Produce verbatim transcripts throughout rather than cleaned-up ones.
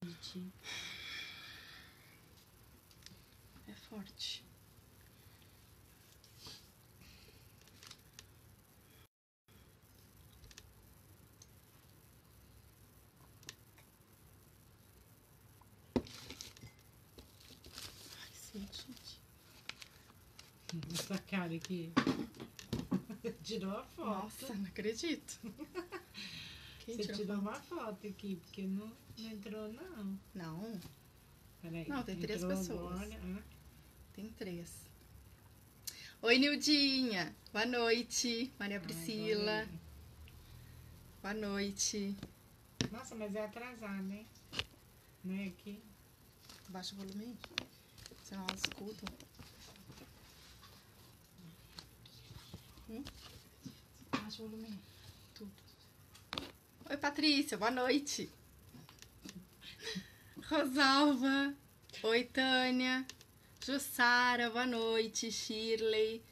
É forte. Ai, gente. Essa cara aqui. Tirou a foto. Nossa, não acredito. Quem Você tirou tirou foto? uma foto aqui, porque não, não entrou, não. Não, Peraí. Não, tem três entrou pessoas. agora, ah. tem três. Oi, Nildinha. Boa noite. Maria Priscila. Agora Boa noite. é. Nossa, mas é atrasado, hein? Não é aqui? Baixa o volume aí. Senão elas escutam. Hum? Baixa o volume aí. Tudo. Oi, Patrícia. Boa noite. Rosalva. Oi, Tânia. Jussara. Boa noite. Shirley.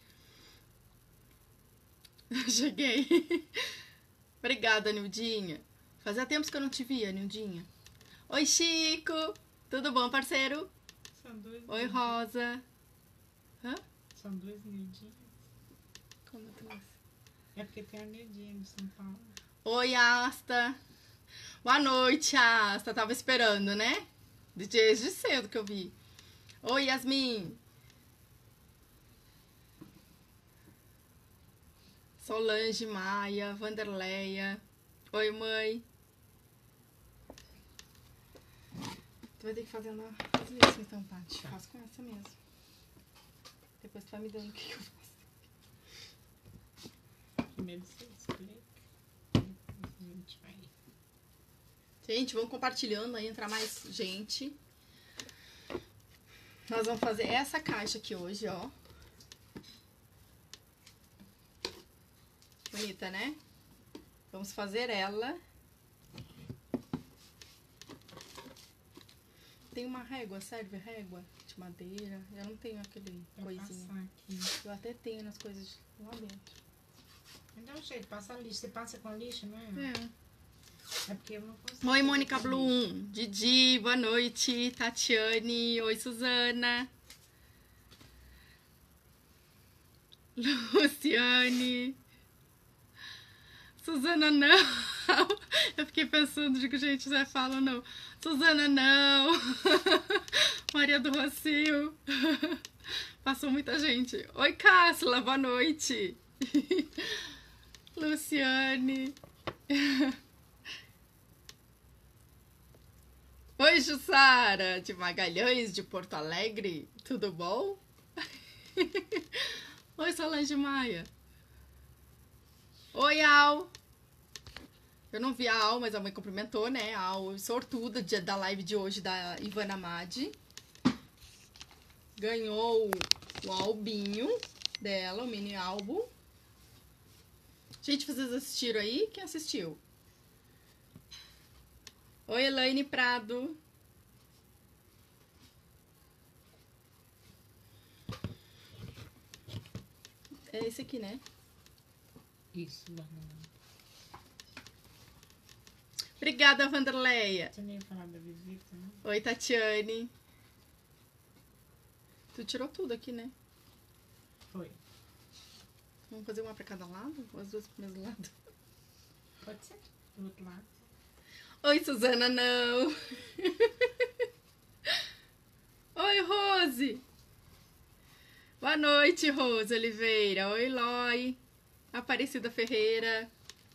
Cheguei. Obrigada, Nildinha. Fazia tempos que eu não te via, Nildinha. Oi, Chico. Tudo bom, parceiro? São dois Oi, nudinhos. Rosa. Hã? São dois nudinhos. Como eu trouxe? É porque tem a nudinha de São Paulo. Oi, Asta. Boa noite, Asta. Tava esperando, né? Desde cedo que eu vi. Oi, Yasmin. Solange, Maia, Vanderleia. Oi, mãe. Tu vai ter que fazer uma... Faz isso então, Paty. Faz com essa mesmo. Depois tu vai me dando o que que eu faço. Primeiro você explica. Depois a gente vai. Gente, vamos compartilhando aí, entrar mais gente. Nós vamos fazer essa caixa aqui hoje, ó. Bonita, né? Vamos fazer ela. Tem uma régua, serve régua de madeira. Eu não tenho aquele Pra coisinha. passar aqui. Eu até tenho nas coisas lá dentro. Mas dá um jeito, passa a lixa. Você passa com a lixa, não é? É. É porque eu não consigo. Oi, fazer Mônica com a lixa. Blum. Didi, boa noite. Tatiane. Oi, Suzana. Luciane. Suzana, não. Eu fiquei pensando, digo, gente, Zé fala não. Suzana, não. Maria do Rocio. Passou muita gente. Oi, Cássila, boa noite. Luciane. Oi, Jussara, de Magalhães, de Porto Alegre. Tudo bom? Oi, Solange Maia. Oi, Al. Eu não vi a Al, mas a mãe cumprimentou, né? A Al sortuda dia da live de hoje da Ivana Madi. Ganhou o albinho dela, o mini álbum. Gente, vocês assistiram aí? Quem assistiu? Oi, Elaine Prado. É esse aqui, né? Isso, banana. Obrigada, Vanderleia. Você nem ia falar da visita, né? Oi, Tatiane. Tu tirou tudo aqui, né? Foi. Vamos fazer uma pra cada lado? Ou as duas pro mesmo lado? Pode ser. Do outro lado. Oi, Suzana, não. Oi, Rose. Boa noite, Rose Oliveira. Oi, Loi. Aparecida Ferreira.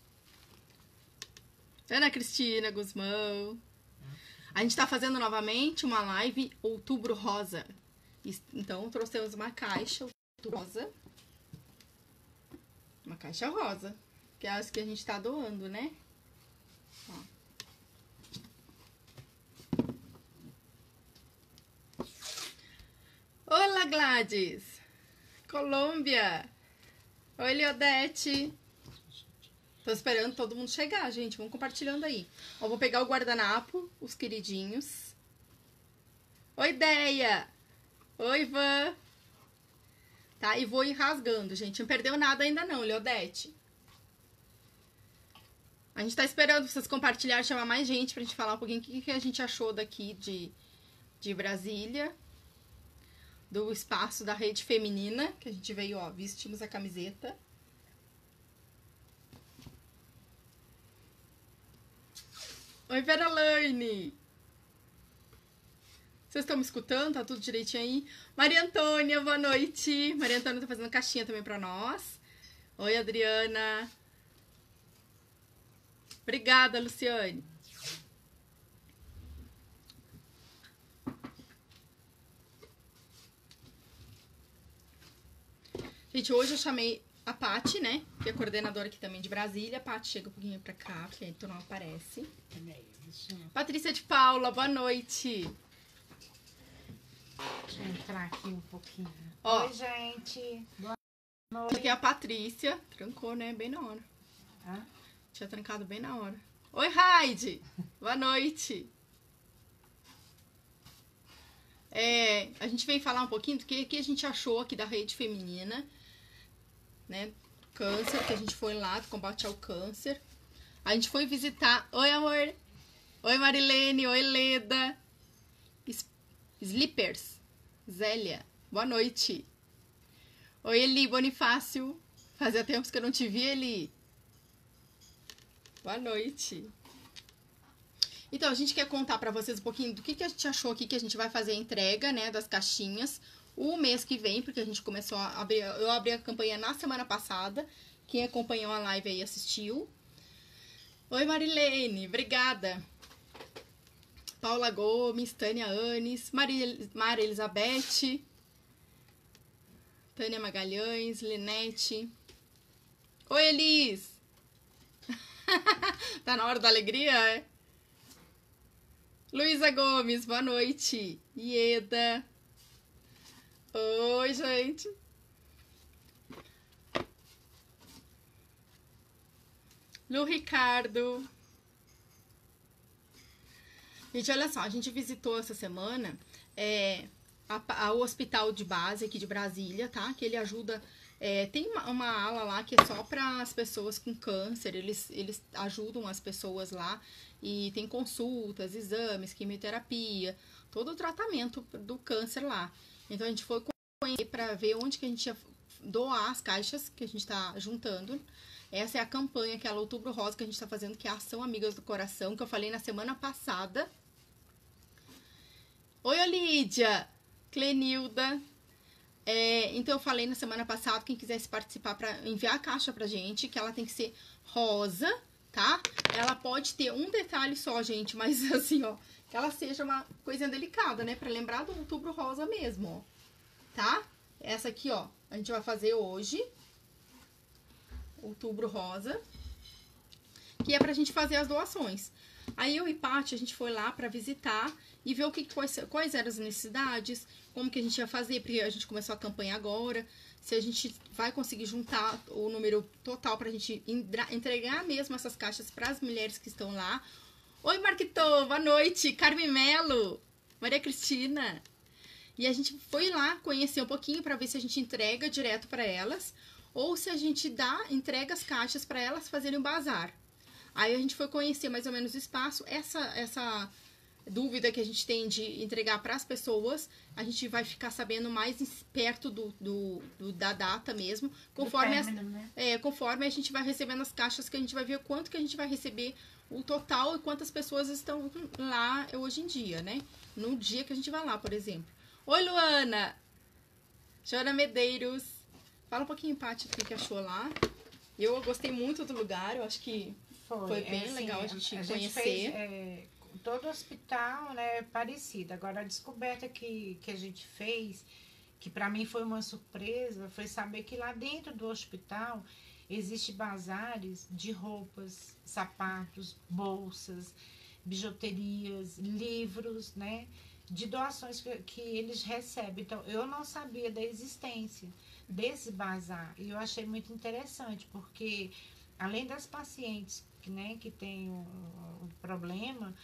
Ana Cristina Guzmão. A gente tá fazendo novamente uma live Outubro Rosa. Então, trouxemos uma caixa Outubro Rosa. Uma caixa rosa. Que é as que a gente tá doando, né? Ó. Olá, Gladys. Colômbia. Oi, Leodete. Tô esperando todo mundo chegar, gente. Vamos compartilhando aí. Ó, vou pegar o guardanapo, os queridinhos. Oi, Deia. Oi, Ivan. Tá? E vou ir rasgando, gente. Não perdeu nada ainda não, Leodete. A gente tá esperando vocês compartilharem, chamar mais gente pra gente falar um pouquinho o que, que a gente achou daqui de, de Brasília. Do espaço da rede feminina, que a gente veio, ó, vestimos a camiseta. Oi, Veralaine! Vocês estão me escutando? Tá tudo direitinho aí? Maria Antônia, boa noite! Maria Antônia tá fazendo caixinha também pra nós. Oi, Adriana! Obrigada, Luciane! Gente, hoje eu chamei a Paty, né? Que é coordenadora aqui também de Brasília. A Paty chega um pouquinho pra cá, porque aí tu não aparece. Patrícia de Paula, boa noite. Deixa eu entrar aqui um pouquinho. Ó, oi, gente. Boa noite. Aqui é a Patrícia. Trancou, né? Bem na hora. Hã? Tinha trancado bem na hora. Oi, Raide. Boa noite. É, a gente vem falar um pouquinho do que, que a gente achou aqui da rede feminina, né? Câncer, que a gente foi lá, combate ao câncer. A gente foi visitar. Oi, amor. Oi, Marilene. Oi, Leda. Slippers. Zélia. Boa noite. Oi, Eli Bonifácio. Fazia tempos que eu não te vi, Eli. Boa noite. Então, a gente quer contar pra vocês um pouquinho do que, que a gente achou aqui, que a gente vai fazer a entrega, né, das caixinhas o mês que vem, porque a gente começou a abrir, eu abri a campanha na semana passada. Quem acompanhou a live aí assistiu. Oi, Marilene, obrigada. Paula Gomes, Tânia Anes, Maria, Maria Elizabeth, Tânia Magalhães, Linete. Oi, Elis. Tá na hora da alegria, é? Luísa Gomes, boa noite. Ieda. Oi, gente. Lu Ricardo. Gente, olha só, a gente visitou essa semana é, a, a, o hospital de base aqui de Brasília, tá? Que ele ajuda... É, tem uma, uma ala lá que é só para as pessoas com câncer, eles, eles ajudam as pessoas lá e tem consultas, exames, quimioterapia, todo o tratamento do câncer lá. Então a gente foi conhecer para ver onde que a gente ia doar as caixas que a gente está juntando. Essa é a campanha, que é a Outubro Rosa, que a gente está fazendo, que é a Ação Amigas do Coração, que eu falei na semana passada. Oi, Olídia! Clenilda! É, então eu falei na semana passada, quem quisesse participar para enviar a caixa pra gente, que ela tem que ser rosa, tá? Ela pode ter um detalhe só, gente, mas assim, ó, que ela seja uma coisinha delicada, né? Pra lembrar do Outubro Rosa mesmo, ó, tá? Essa aqui, ó, a gente vai fazer hoje, Outubro Rosa, que é pra gente fazer as doações. Aí eu e Paty, a gente foi lá pra visitar e ver o que, quais, quais eram as necessidades, como que a gente ia fazer, porque a gente começou a campanha agora, se a gente vai conseguir juntar o número total pra gente entregar mesmo essas caixas pras mulheres que estão lá. Oi, Marquito, boa noite, Carmen Melo, Maria Cristina. E a gente foi lá conhecer um pouquinho pra ver se a gente entrega direto pra elas, ou se a gente dá, entrega as caixas pra elas fazerem um bazar. Aí a gente foi conhecer mais ou menos o espaço. Essa, essa dúvida que a gente tem de entregar para as pessoas, a gente vai ficar sabendo mais perto do, do, do da data mesmo. Conforme, término, as, né? é, conforme a gente vai recebendo as caixas, que a gente vai ver quanto que a gente vai receber o total e quantas pessoas estão lá hoje em dia, né? No dia que a gente vai lá, por exemplo. Oi, Luana! Joana Medeiros. Fala um pouquinho, Paty, do que achou lá. Eu gostei muito do lugar, eu acho que... Foi, Foi bem é, assim, legal a gente a conhecer. Gente fez, é, todo hospital, né, é parecido. Agora, a descoberta que, que a gente fez, que para mim foi uma surpresa, foi saber que lá dentro do hospital existe bazares de roupas, sapatos, bolsas, bijuterias, livros, né, de doações que, que eles recebem. Então, eu não sabia da existência desse bazar e eu achei muito interessante, porque além das pacientes, né, que tem o, o problema,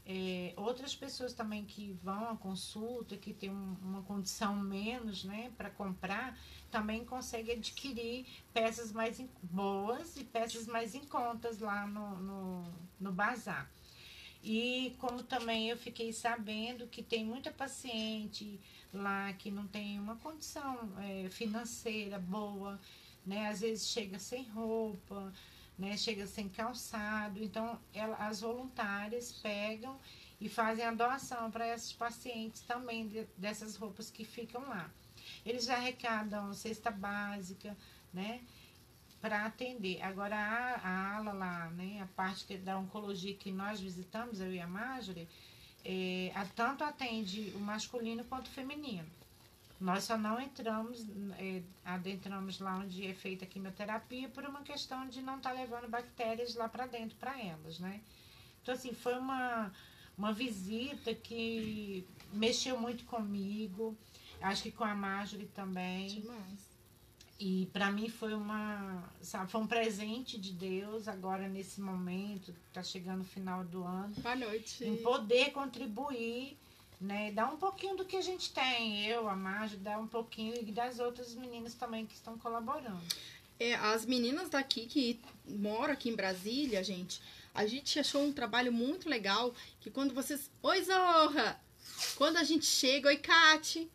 É, outras pessoas também que vão à consulta, que tem um, uma condição menos, né, para comprar, também conseguem adquirir peças mais em, boas e peças mais em contas lá no, no, no bazar. E como também eu fiquei sabendo que tem muita paciente lá que não tem uma condição é, financeira boa, né? Às vezes chega sem roupa, né? Chega sem calçado. Então, ela, as voluntárias pegam e fazem a doação para esses pacientes também de, dessas roupas que ficam lá. Eles já arrecadam cesta básica, né? Para atender. Agora, a, a ala lá, né, a parte que, da oncologia que nós visitamos, eu e a Marjorie, é, a, tanto atende o masculino quanto o feminino. Nós só não entramos, é, adentramos lá onde é feita a quimioterapia por uma questão de não estar tá levando bactérias lá para dentro para elas, né? Então, assim, foi uma, uma visita que mexeu muito comigo, acho que com a Marjorie também. Demais. E para mim foi uma, sabe, foi um presente de Deus agora nesse momento, tá chegando o final do ano. Boa noite. Em poder contribuir, né, dar um pouquinho do que a gente tem, eu, a Marge, dar um pouquinho e das outras meninas também que estão colaborando. É, as meninas daqui que moram aqui em Brasília, gente, a gente achou um trabalho muito legal, que quando vocês... Oi, Zorra! Quando a gente chega... Oi, Kati!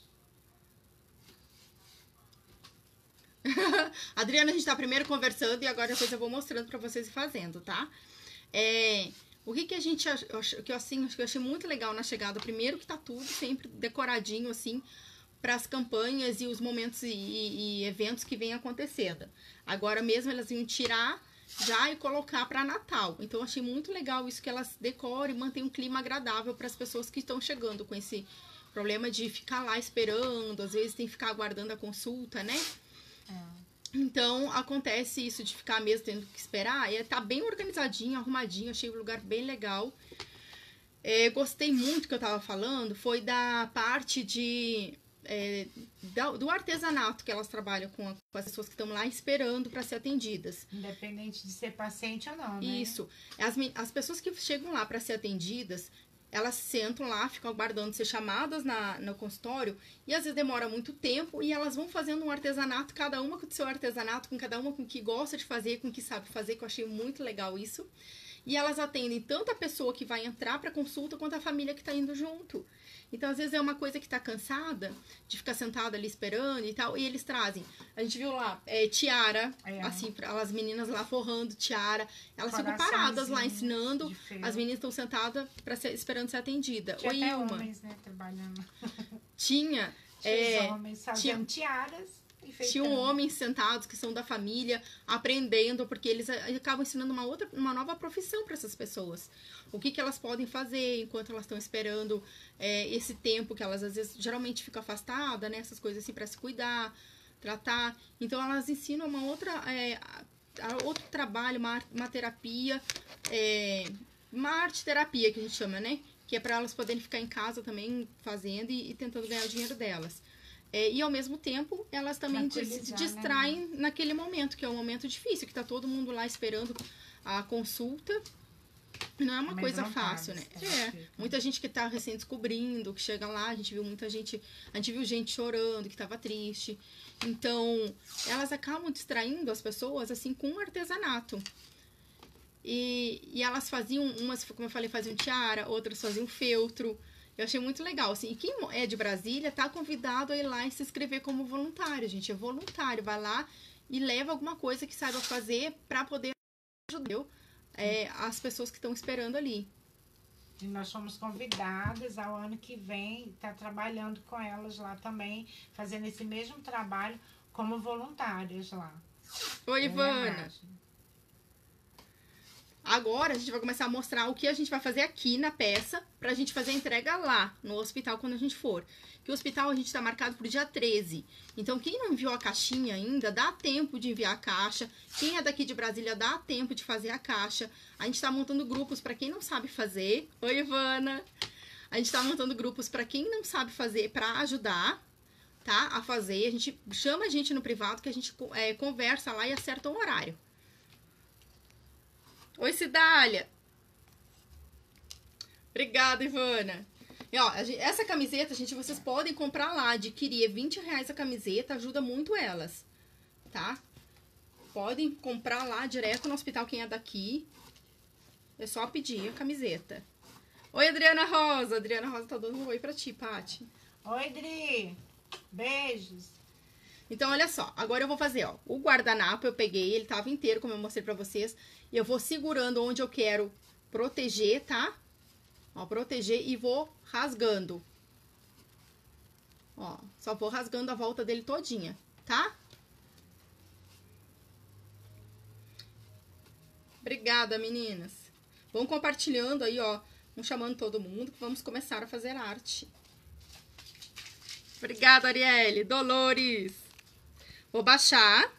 Adriana, a gente tá primeiro conversando e agora depois eu vou mostrando pra vocês e fazendo, tá? É, o que que a gente achou, que eu, assim, que eu achei muito legal na chegada, primeiro que tá tudo sempre decoradinho, assim, pras campanhas e os momentos e, e eventos que vêm acontecendo. Agora mesmo elas iam tirar já e colocar pra Natal. Então eu achei muito legal isso, que elas decorem e mantêm um clima agradável para as pessoas que estão chegando com esse problema de ficar lá esperando, às vezes tem que ficar aguardando a consulta, né? Então, acontece isso de ficar mesmo tendo que esperar. E tá bem organizadinho, arrumadinho. Achei o lugar bem legal. É, gostei muito que eu tava falando. Foi da parte de... É, da, do artesanato que elas trabalham com, a, com as pessoas que estão lá esperando para ser atendidas. Independente de ser paciente ou não, né? Isso. As, as pessoas que chegam lá para ser atendidas... Elas sentam lá, ficam aguardando ser chamadas na, no consultório e às vezes demora muito tempo e elas vão fazendo um artesanato, cada uma com o seu artesanato, com cada uma com o que gosta de fazer, com o que sabe fazer, que eu achei muito legal isso. E elas atendem tanto a pessoa que vai entrar para consulta quanto a família que está indo junto. Então, às vezes, é uma coisa que está cansada de ficar sentada ali esperando e tal, e eles trazem. A gente viu lá, é, tiara, é. assim, as meninas lá forrando tiara. Elas ficam paradas lá ensinando, as meninas estão sentadas pra ser, esperando ser atendida. Tinha Oi, até Ilma. homens, né, trabalhando. Tinha. Tinha é, homens fazendo tinha, tiaras. Tinham homens sentados que são da família, aprendendo, porque eles acabam ensinando uma outra, uma nova profissão para essas pessoas. O que, que elas podem fazer enquanto elas estão esperando é, esse tempo que elas, às vezes, geralmente ficam afastadas, né? Essas coisas assim, para se cuidar, tratar. Então, elas ensinam uma outra, é, outro trabalho, uma, uma terapia, é, uma arte-terapia que a gente chama, né? Que é para elas poderem ficar em casa também fazendo e, e tentando ganhar o dinheiro delas. É, e ao mesmo tempo, elas também se distraem, né, naquele momento, que é um momento difícil, que tá todo mundo lá esperando a consulta. Não é uma Mas coisa fácil, né? É, muita gente que tá recém descobrindo, que chega lá, a gente viu muita gente, a gente viu gente chorando, que tava triste. Então, elas acabam distraindo as pessoas, assim, com um artesanato. E, e elas faziam, umas, como eu falei, faziam tiara, outras faziam feltro. Eu achei muito legal, assim, e quem é de Brasília tá convidado a ir lá e se inscrever como voluntário, gente, é voluntário, vai lá e leva alguma coisa que saiba fazer para poder ajudar é, as pessoas que estão esperando ali. E nós fomos convidadas ao ano que vem, tá trabalhando com elas lá também, fazendo esse mesmo trabalho como voluntárias lá. Oi, Ivana! Agora a gente vai começar a mostrar o que a gente vai fazer aqui na peça pra gente fazer a entrega lá no hospital quando a gente for. Que o hospital a gente tá marcado pro dia treze. Então quem não enviou a caixinha ainda, dá tempo de enviar a caixa. Quem é daqui de Brasília, dá tempo de fazer a caixa. A gente tá montando grupos pra quem não sabe fazer. Oi, Ivana! A gente tá montando grupos pra quem não sabe fazer, pra ajudar, tá? A fazer. A gente chama a gente no privado que a gente é, conversa lá e acerta um horário. Oi, Cidália! Obrigada, Ivana. E, ó, a gente- essa camiseta, gente, vocês podem comprar lá, adquirir. É vinte reais a camiseta, ajuda muito elas, tá? Podem comprar lá direto no hospital, quem é daqui. É só pedir a camiseta. Oi, Adriana Rosa. Adriana Rosa tá dando um oi pra ti, Paty. Oi, Dri. Beijos. Então, olha só. Agora eu vou fazer, ó. O guardanapo eu peguei, ele tava inteiro, como eu mostrei pra vocês. E eu vou segurando onde eu quero proteger, tá? Ó, proteger e vou rasgando. Ó, só vou rasgando a volta dele todinha, tá? Obrigada, meninas. Vão compartilhando aí, ó. Vão chamando todo mundo que vamos começar a fazer arte. Obrigada, Arielle. Dolores. Vou baixar.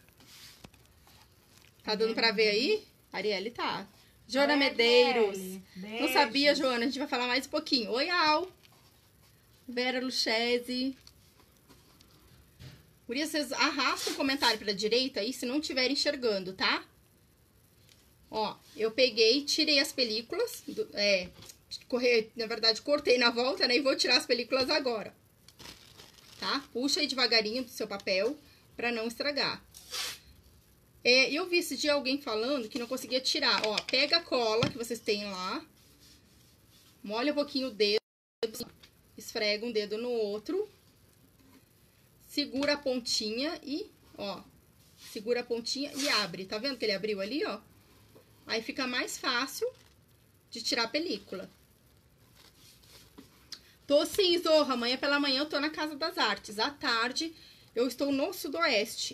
Tá dando pra ver aí? Arielle tá. Joana Oi, Medeiros. Arielle. Não sabia, Beijos. Joana. A gente vai falar mais um pouquinho. Oi, Al. Vera Luchese. Gurias, vocês arrastam o comentário pra direita aí se não estiver enxergando, tá? Ó, eu peguei, tirei as películas. Do, é, correr, na verdade, cortei na volta, né? E vou tirar as películas agora. Tá? Puxa aí devagarinho do seu papel pra não estragar. É, eu vi esse dia alguém falando que não conseguia tirar. Ó, pega a cola que vocês têm lá. Molha um pouquinho o dedo. Esfrega um dedo no outro. Segura a pontinha e, ó. Segura a pontinha e abre. Tá vendo que ele abriu ali, ó? Aí fica mais fácil de tirar a película. Tô sim, Zorra. Amanhã pela manhã eu tô na Casa das Artes. À tarde eu estou no Sudoeste.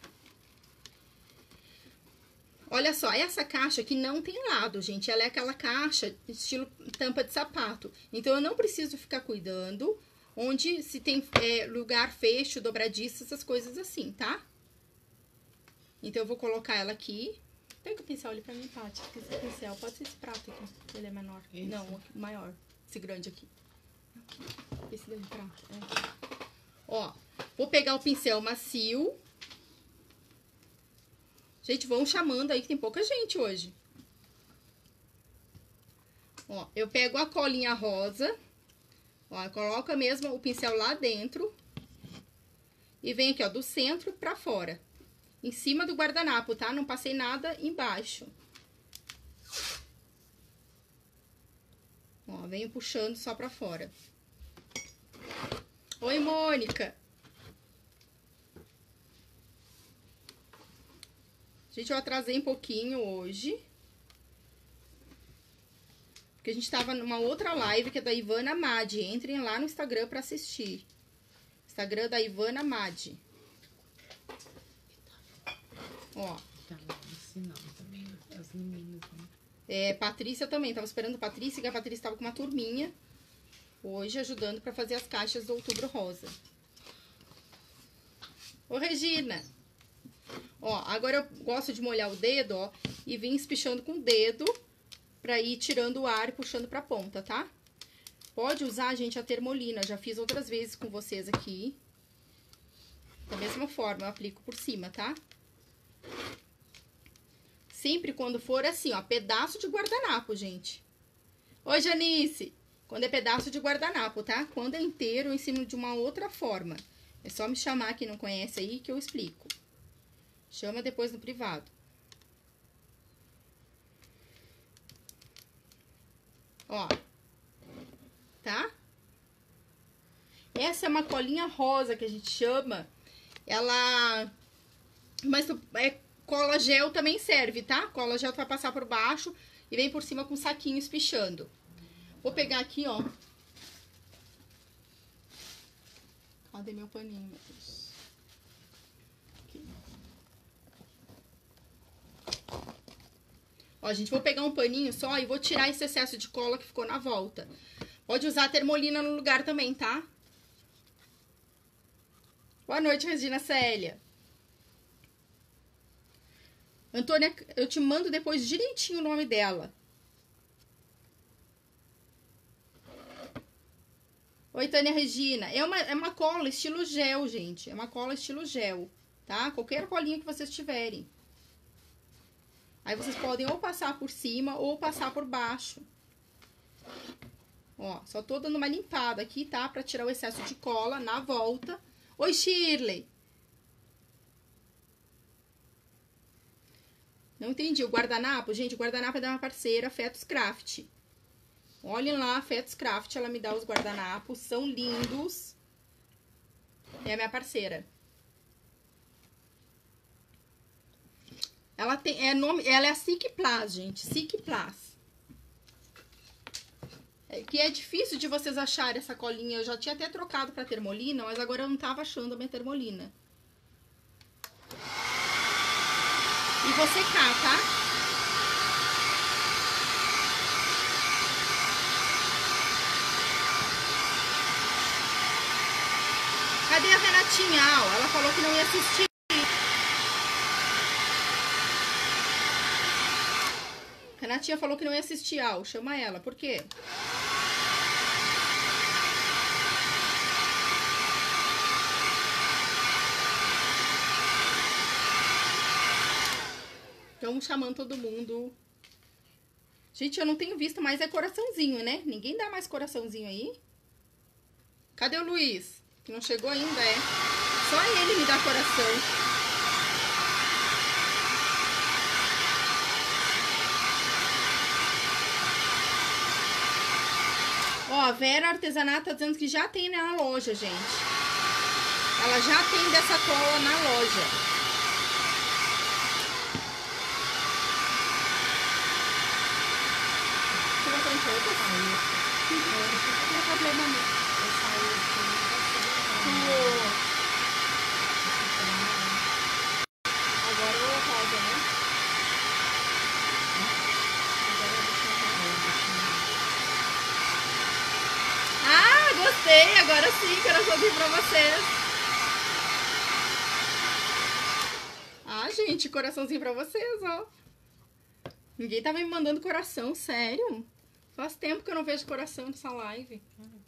Olha só, essa caixa aqui não tem lado, gente. Ela é aquela caixa estilo tampa de sapato. Então, eu não preciso ficar cuidando onde se tem é, lugar fecho, dobradiça, essas coisas assim, tá? Então, eu vou colocar ela aqui. Pega o pincel ali pra mim, Paty. Esse pincel, pode ser esse prato aqui. Ele é menor. Esse? Não, o maior. Esse grande aqui. Aqui. Esse daí, prato. É. Ó, vou pegar o pincel macio. Gente, vão chamando aí que tem pouca gente hoje. Ó, eu pego a colinha rosa. Ó, coloca mesmo o pincel lá dentro. E vem aqui, ó, do centro pra fora. Em cima do guardanapo, tá? Não passei nada embaixo. Ó, venho puxando só pra fora. Oi, Mônica. Gente, eu atrasei um pouquinho hoje. Porque a gente tava numa outra live que é da Ivana Madi. Entrem lá no Instagram pra assistir. Instagram da Ivana Madi. Ó. Tá ensinando também as meninas, né? É, Patrícia também. Tava esperando a Patrícia, que a Patrícia tava com uma turminha. Hoje ajudando pra fazer as caixas do Outubro Rosa. Ô, Regina. Ó, agora eu gosto de molhar o dedo, ó, e vir espichando com o dedo pra ir tirando o ar e puxando pra ponta, tá? Pode usar, gente, a termolina. Já fiz outras vezes com vocês aqui. Da mesma forma, eu aplico por cima, tá? Sempre quando for assim, ó, pedaço de guardanapo, gente. Oi, Janice. Quando é pedaço de guardanapo, tá? Quando é inteiro, eu ensino de uma outra forma. É só me chamar quem não conhece aí que eu explico. Chama depois no privado. Ó. Tá? Essa é uma colinha rosa que a gente chama. Ela... Mas é, cola gel também serve, tá? Cola gel tu vai passar por baixo e vem por cima com um saquinho espichando. Vou pegar aqui, ó. Cadê meu paninho, meu Deus? Aqui. Ó, gente, vou pegar um paninho só e vou tirar esse excesso de cola que ficou na volta. Pode usar a termolina no lugar também, tá? Boa noite, Regina Célia. Antônia, eu te mando depois direitinho o nome dela. Oi, Tânia Regina. É uma, é uma cola estilo gel, gente. É uma cola estilo gel, tá? Qualquer colinha que vocês tiverem. Aí vocês podem ou passar por cima ou passar por baixo. Ó, só tô dando uma limpada aqui, tá? Pra tirar o excesso de cola na volta. Oi, Shirley. Não entendi. O guardanapo, gente, o guardanapo é da minha parceira, Fetos Craft. Olhem lá, Fetos Craft, ela me dá os guardanapos, são lindos. É a minha parceira. Ela tem, é nome, ela é a Cicplas, gente, Cicplas. É, que é difícil de vocês acharem essa colinha. Eu já tinha até trocado pra termolina, mas agora eu não tava achando a minha termolina. E vou secar, tá? Cadê a Renatinha? Ah, ela falou que não ia assistir. Renatinha falou que não ia assistir, Al. Chama ela. Por quê? Estamos chamando todo mundo. Gente, eu não tenho visto mais é coraçãozinho, né? Ninguém dá mais coraçãozinho aí? Cadê o Luiz? Que não chegou ainda, é? Só ele me dá coração. Ó, a Vera Artesanato tá dizendo que já tem na loja, gente. Ela já tem dessa cola na loja. Não tem problema não. Agora eu rosa, né? Ah, gostei! Agora sim, coraçãozinho pra vocês. Ah, gente, coraçãozinho pra vocês, ó. Ninguém tá me mandando coração, sério? Faz tempo que eu não vejo coração nessa live.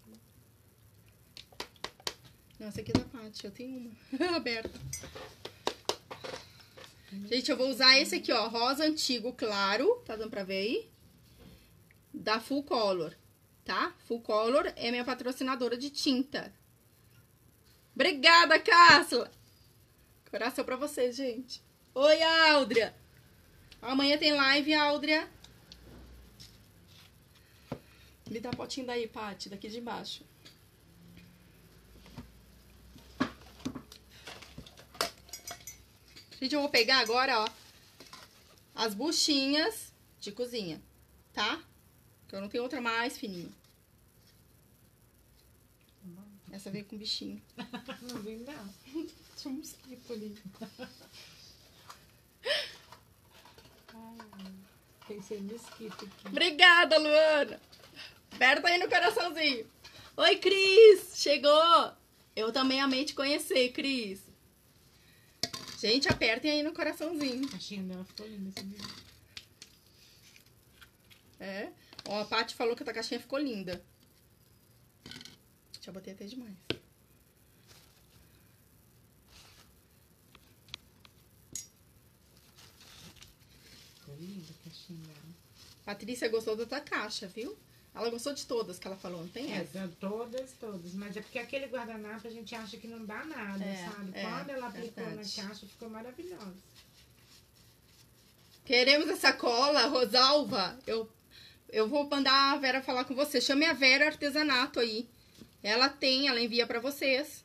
Não, essa aqui é da Paty, eu tenho uma aberta. Gente, eu vou usar esse aqui, ó, rosa antigo claro, tá dando pra ver aí? Da Full Color, tá? Full Color é minha patrocinadora de tinta. Obrigada, Cássila! Coração pra vocês, gente. Oi, Áudria! Amanhã tem live, Áudria. Me dá a potinho daí, Paty, daqui de baixo. Gente, eu vou pegar agora, ó, as buchinhas de cozinha, tá? Que eu não tenho outra mais fininha. Essa veio com bichinho. Não vem, não. Tinha um mosquito ali. Ai, pensei no mosquito aqui. Obrigada, Luana. Aperta aí no coraçãozinho. Oi, Cris. Chegou. Eu também amei te conhecer, Cris. Gente, apertem aí no coraçãozinho. A caixinha dela ficou linda, esse vídeo. É. Ó, a Paty falou que a tua caixinha ficou linda. Já botei até demais. Ficou linda a caixinha dela. Patrícia gostou da tua caixa, viu? Ela gostou de todas que ela falou, não tem É, essa? todas, todas. Mas é porque aquele guardanapo a gente acha que não dá nada, É, sabe? é, Quando ela aplicou verdade. na caixa, ficou maravilhosa. Queremos essa cola, Rosalva. Eu, eu vou mandar a Vera falar com você. Chame a Vera Artesanato aí. Ela tem, ela envia pra vocês.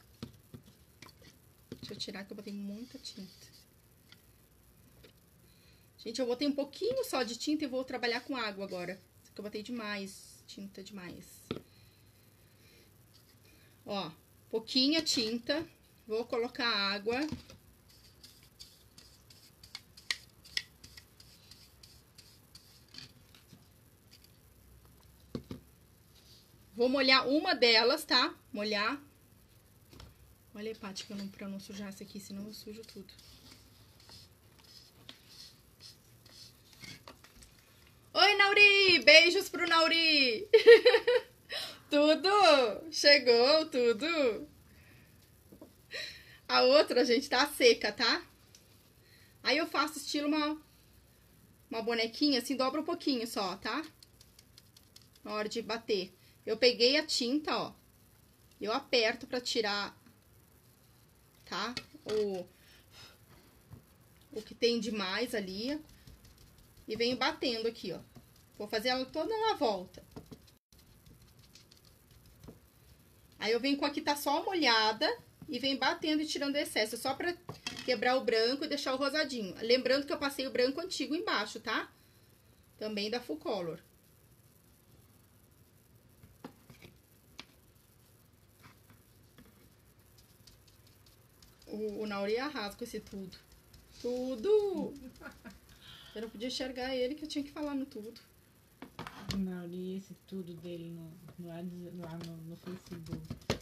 Deixa eu tirar que eu botei muita tinta. Gente, eu botei um pouquinho só de tinta e vou trabalhar com água agora. Eu botei demais, tinta demais. Ó, pouquinha tinta. Vou colocar água. Vou molhar uma delas, tá? Molhar. Olha aí, Paty, que eu não, pra não sujar essa aqui, senão eu sujo tudo. Oi, Nauri! Beijos pro Nauri! Tudo! Chegou, tudo! A outra, gente, tá seca, tá? Aí eu faço estilo uma, uma bonequinha, assim, dobra um pouquinho só, tá? na hora de bater. Eu peguei a tinta, ó. Eu aperto pra tirar, tá? O, o que tem de mais ali. E venho batendo aqui, ó. Vou fazer ela toda na volta. Aí eu venho com aqui, tá só molhada. E venho batendo e tirando o excesso. Só pra quebrar o branco e deixar o rosadinho. Lembrando que eu passei o branco antigo embaixo, tá? Também da Full Color. O, o Nauri arrasa com esse tudo. Tudo! Eu não podia enxergar ele, que eu tinha que falar no tudo. O Nauri, esse tudo dele no, no, lá no, no Facebook.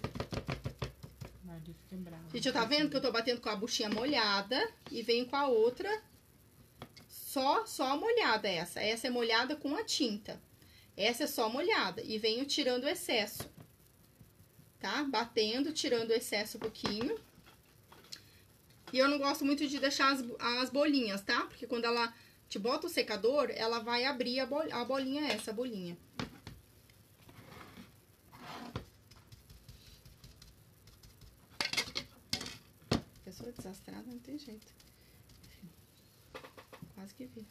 O Nauri fica bravo. Gente, eu tá vendo que eu tô batendo com a buchinha molhada e venho com a outra só, só molhada essa. Essa é molhada com a tinta. Essa é só molhada. E venho tirando o excesso. Tá? Batendo, tirando o excesso um pouquinho. E eu não gosto muito de deixar as, as bolinhas, tá? Porque quando ela te bota o secador, ela vai abrir a, bol, a bolinha, essa bolinha. Pessoa desastrada não tem jeito. Quase que vi.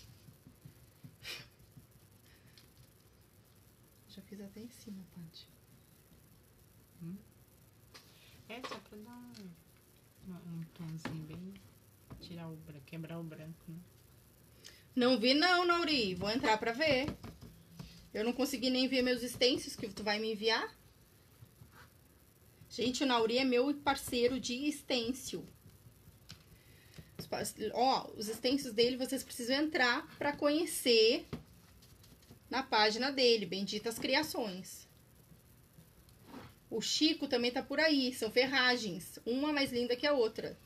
Já fiz até em cima, Paty. Hum? É só pra dar um... um tomzinho bem, tirar o branco, quebrar o branco, né? Não vi não, Nauri, vou entrar pra ver. Eu não consegui nem ver meus stencils que tu vai me enviar. Gente, o Nauri é meu parceiro de stencil. Ó, os stencils dele vocês precisam entrar pra conhecer na página dele, Benditas Criações. O Chico também tá por aí, são ferragens, uma mais linda que a outra.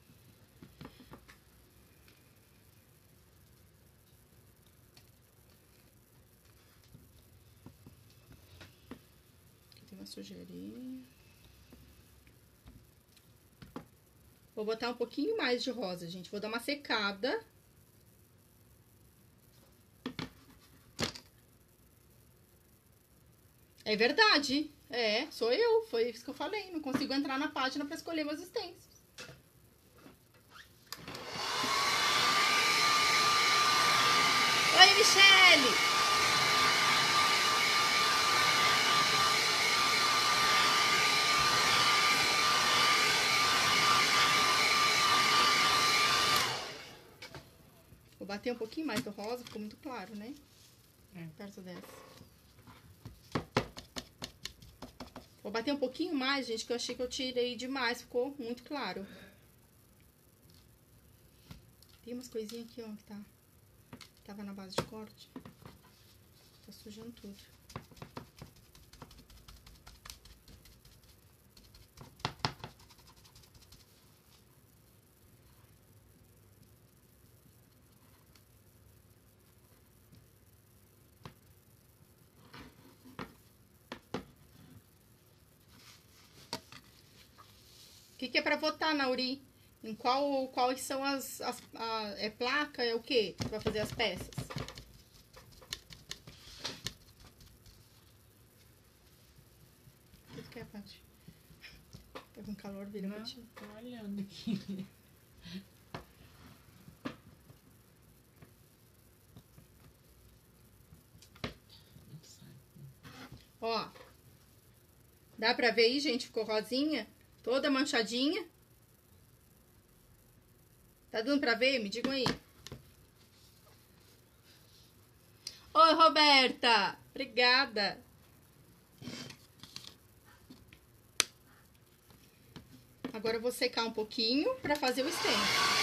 Aqui tem uma sujeirinha. Vou botar um pouquinho mais de rosa, gente. Vou dar uma secada. É verdade. É, sou eu. Foi isso que eu falei. Não consigo entrar na página pra escolher meus stencils. Oi, Michele! Vou bater um pouquinho mais do rosa, ficou muito claro, né? É. Perto dessa. Vou bater um pouquinho mais, gente, que eu achei que eu tirei demais. Ficou muito claro. Tem umas coisinhas aqui, ó, que tá... Tava na base de corte. Tá sujando tudo. O que que é pra votar, Nauri? Em qual, quais são as... as a, é placa? É o quê? Pra fazer as peças? O que que é, Paty? Tá com calor, vira Não, pra ti. tô olhando aqui. Ó. Dá pra ver aí, gente? Ficou rosinha? Toda manchadinha. Tá dando pra ver? Me digam aí. Oi, Roberta. Obrigada. Agora eu vou secar um pouquinho pra fazer o stencil.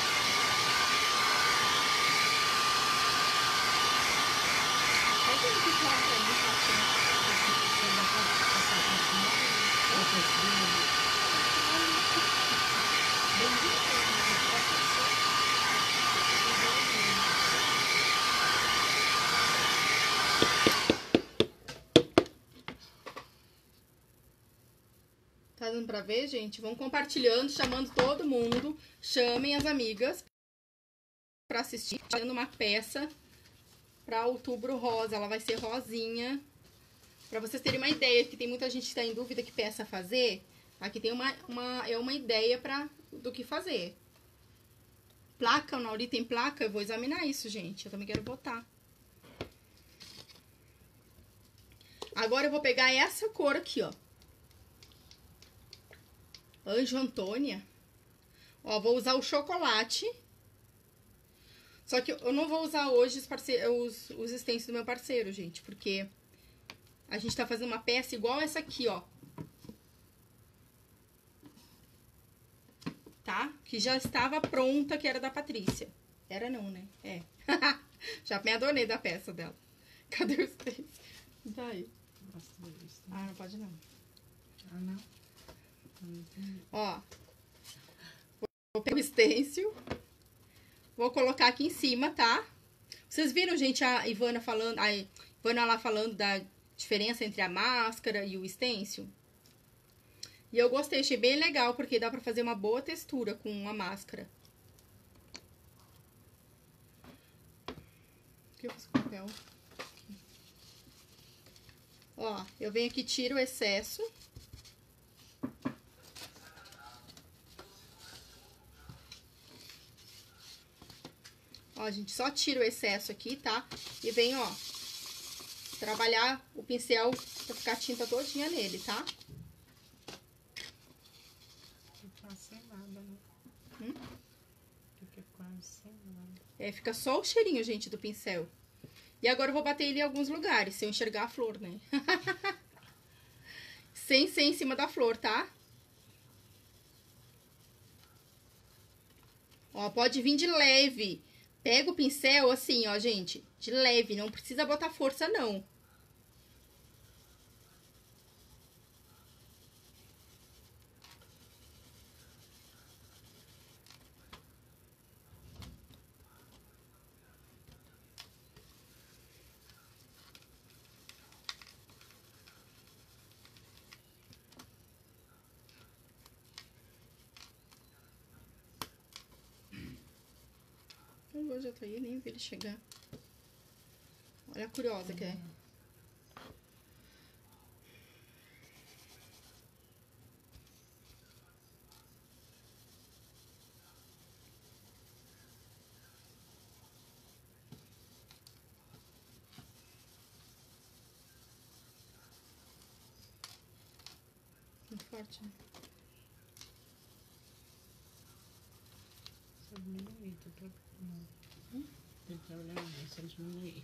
Pode ir aqui fora pra mim, Paty. Tá dando pra ver, gente? Vão compartilhando, chamando todo mundo. Chamem as amigas pra assistir. Fazendo uma peça pra Outubro Rosa. Ela vai ser rosinha. Pra vocês terem uma ideia, que tem muita gente que tá em dúvida que peça a fazer, aqui tem uma, uma, é uma ideia pra, do que fazer. Placa, o Nauri tem placa, eu vou examinar isso, gente. Eu também quero botar. Agora eu vou pegar essa cor aqui, ó. Anjo Antônia. Ó, vou usar o chocolate. Só que eu não vou usar hoje os, os, os stencils do meu parceiro, gente. Porque a gente tá fazendo uma peça igual essa aqui, ó. Tá? Que já estava pronta, que era da Patrícia. Era não, né? É. Já me adorei da peça dela. Cadê o stencil? Daí. Ah, não pode não. Ah, não? Ó. Vou pegar o stencil. Vou colocar aqui em cima, tá? Vocês viram, gente, a Ivana falando... A Ivana lá falando da diferença entre a máscara e o stencil? E eu gostei, achei bem legal, porque dá pra fazer uma boa textura com a máscara. O que eu fiz com o papel? Ó, eu venho aqui, tiro o excesso. Ó, a gente só tira o excesso aqui, tá? E vem, ó, trabalhar o pincel pra ficar a tinta todinha nele, tá? Fica sem nada, né? Hum? Fica quase sem nada. É, fica só o cheirinho, gente, do pincel. E agora eu vou bater ele em alguns lugares, sem eu enxergar a flor, né? Sem ser em cima da flor, tá? Ó, pode vir de leve. Pega o pincel assim, ó, gente, de leve. Não precisa botar força, não. Eu já tô aí, nem vi ele chegar. Olha a curiosa que é. Muito forte, né? Só diminuir, tô pra... Não. Hum? Tem que olhar mais, só diminuir.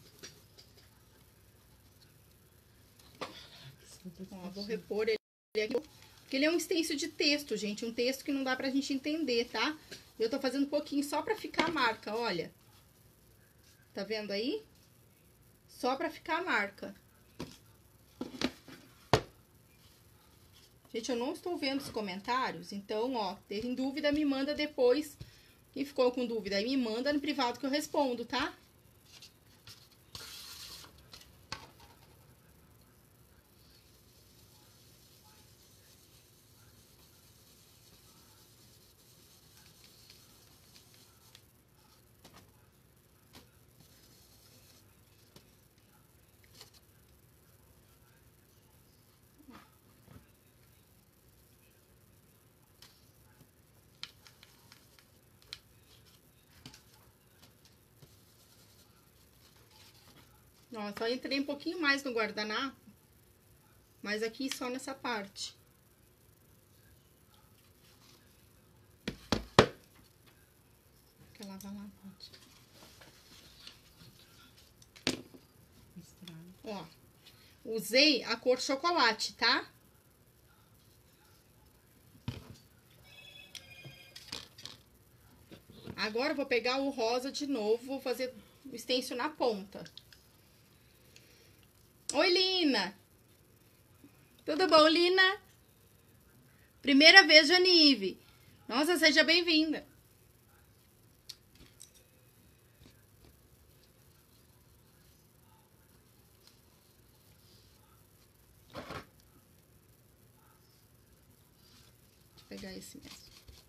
Ó, vou repor ele aqui. Porque ele é um stencil de texto, gente. Um texto que não dá pra gente entender, tá? Eu tô fazendo um pouquinho só pra ficar a marca, olha. Tá vendo aí? Só pra ficar a marca. Gente, eu não estou vendo os comentários. Então, ó, teve em dúvida, me manda depois. Quem ficou com dúvida aí, me manda no privado que eu respondo, tá? Ó, só entrei um pouquinho mais no guardanapo, mas aqui só nessa parte. Quer lavar lá, pode. Ó, usei a cor chocolate, tá? Agora eu vou pegar o rosa de novo, vou fazer o stencil na ponta. Oi, Lina! Tudo bom, Lina? Primeira vez, Janive. Nossa, seja bem-vinda. Deixa eu pegar esse mesmo.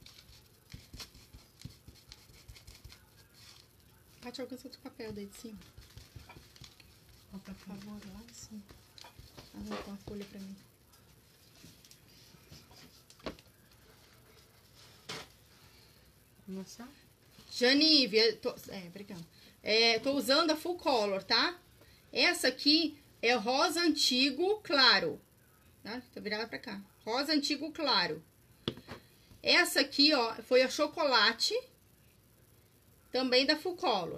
Pode alcançar outro papel daí de cima. Por favor, lá em cima. Arranca uma folha pra mim. Nossa. Janívia, tô, é, obrigada. É, tô usando a Full Color, tá? Essa aqui é rosa antigo claro. Tá? Tô virada pra cá. Rosa antigo claro. Essa aqui, ó, foi a chocolate. Também da Full Color.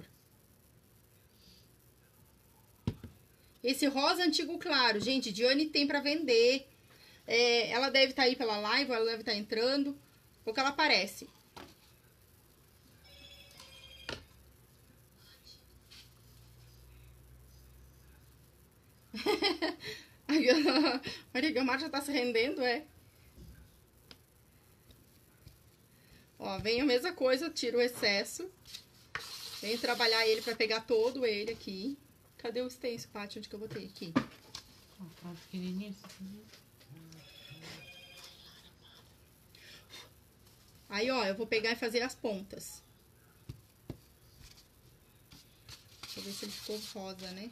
Esse rosa antigo claro, gente, Diane tem pra vender. É, ela deve estar aí pela live, ela deve estar entrando. Porque ela aparece. Maria Guilmar já tá se rendendo, é? Ó, vem a mesma coisa, tira o excesso. Venho trabalhar ele pra pegar todo ele aqui. Cadê o stencil, Paty? Onde que eu botei? Aqui. Ó, tá pequenininho. Aí, ó, eu vou pegar e fazer as pontas. Deixa eu ver se ele ficou rosa, né?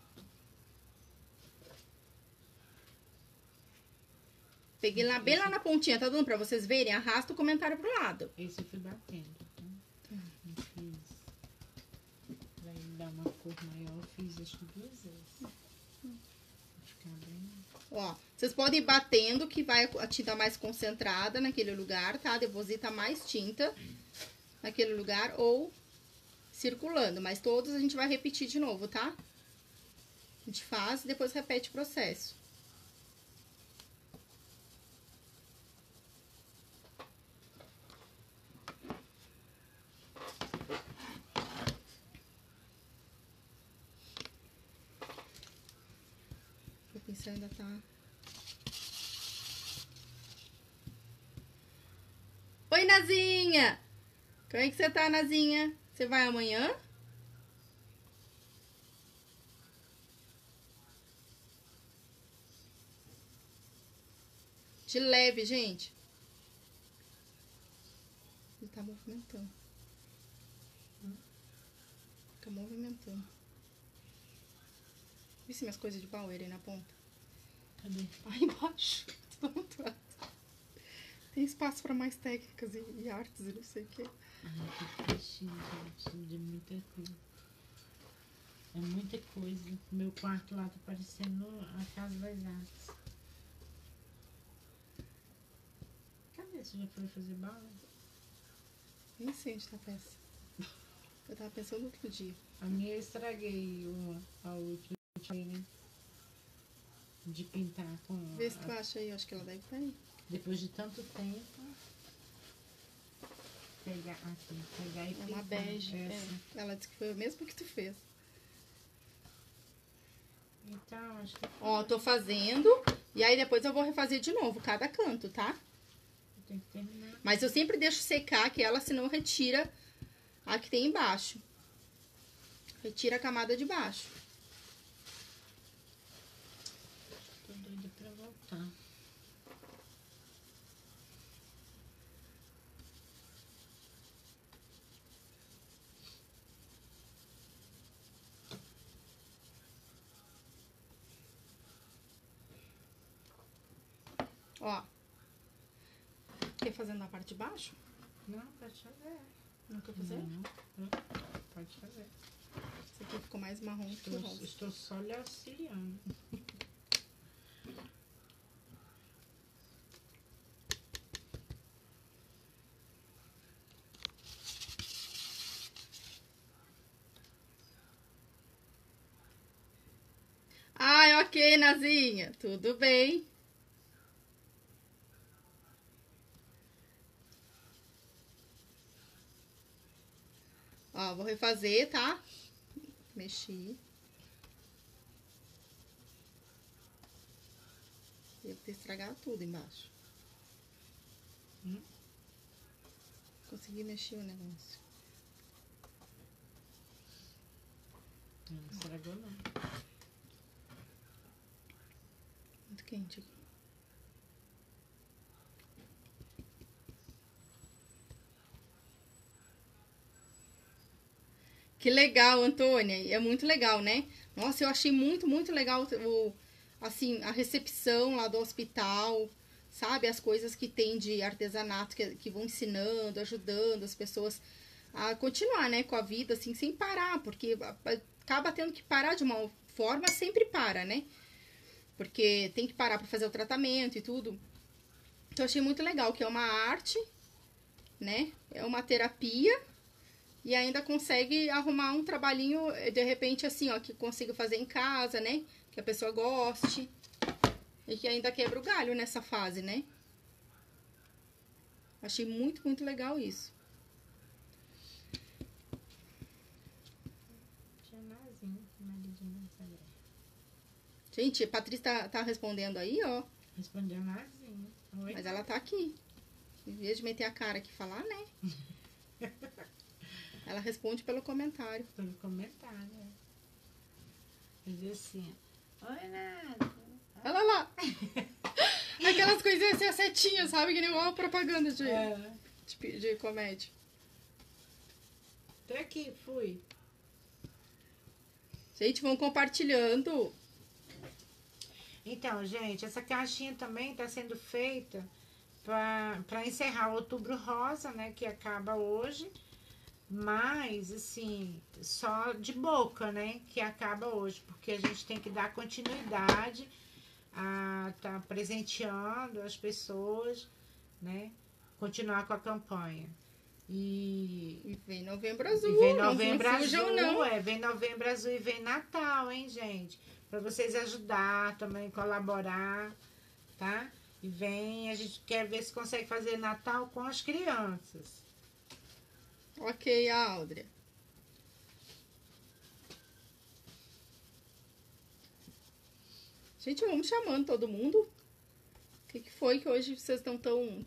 Peguei lá, bem lá na pontinha, tá dando pra vocês verem? Arrasta o comentário pro lado. Esse eu fui batendo, tá? Eu fiz. Pra ele dar uma cor maior, eu fiz acho que duas vezes. Pra ficar bem. Ó, vocês podem ir batendo, que vai a tinta mais concentrada naquele lugar, tá? Deposita mais tinta naquele lugar, ou circulando. Mas todos a gente vai repetir de novo, tá? A gente faz e depois repete o processo. O pincel ainda tá... Oi, Nazinha! Como é que você tá, Nazinha? Você vai amanhã? De leve, gente. Ele tá movimentando. Fica movimentando. Vê se minhas coisas de Bauer aí na ponta. Cadê? Aí embaixo. Tudo amontoado. Tem espaço pra mais técnicas e, e artes e não sei o que. Ai, que trechinho, gente, de muita coisa. É muita coisa. Meu quarto lá tá parecendo a Casa das Artes. Cadê? Você já foi fazer bala? Nem sei onde tá a peça. Eu tava pensando outro dia. A minha eu estraguei uma, a outra, né? De pintar com... Vê se a- tu acha aí, eu acho que ela deve estar aí. Depois de tanto tempo, pegar aqui, pegar e É uma pintar bege. essa. É. Ela disse que foi o mesmo que tu fez. Então, acho que Ó, tô fazendo. E aí depois eu vou refazer de novo cada canto, tá? eu tenho que terminar. Mas eu sempre deixo secar que ela, senão retira a que tem embaixo. Retira a camada de baixo. Tô doida pra voltar. Ó. Quer fazer na parte de baixo? Não, pode fazer. Não quer fazer? Não, não, pode fazer. Esse aqui ficou mais marrom que o Estou, rosa. estou só lhe auxiliando. Ai, ok, Nazinha. Tudo bem. Ó, vou refazer, tá? Mexi. Devo ter estragado tudo embaixo. Hum? Consegui mexer o negócio. Não estragou, não. Muito quente aqui. Que legal, Antônia. É muito legal, né? Nossa, eu achei muito, muito legal o, assim, a recepção lá do hospital, sabe? As coisas que tem de artesanato que, que vão ensinando, ajudando as pessoas a continuar, né, com a vida, assim, sem parar, porque acaba tendo que parar de uma forma, sempre para, né? Porque tem que parar para fazer o tratamento e tudo. Então, eu achei muito legal, que é uma arte, né? É uma terapia e ainda consegue arrumar um trabalhinho, de repente, assim, ó, que consiga fazer em casa, né? Que a pessoa goste e que ainda quebra o galho nessa fase, né? Achei muito, muito legal isso. Gente, a Patrícia tá, tá respondendo aí, ó. Respondeu Marzinho. Oi. Mas ela tá aqui. Em vez de meter a cara aqui e falar, né? Ela responde pelo comentário. Pelo comentário, é. Diz assim, oi, Nada. Olha lá. Aquelas coisinhas assim, a setinha, sabe? Que nem uma propaganda de, É. de, de comédia. Tô aqui, fui. Gente, vão compartilhando. Então, gente, essa caixinha também está sendo feita para encerrar o Outubro Rosa, né? Que acaba hoje. Mas, assim, só de boca, né? Que acaba hoje. Porque a gente tem que dar continuidade a tá presenteando as pessoas, né? Continuar com a campanha. E, E vem Novembro Azul. e vem Novembro não fujam, Azul, não. é, vem Novembro Azul e vem Natal, hein, gente? Para vocês ajudar também, colaborar, tá? E vem, a gente quer ver se consegue fazer Natal com as crianças. Ok, Áudria. Gente, vamos chamando todo mundo. O que, que foi que hoje vocês estão tão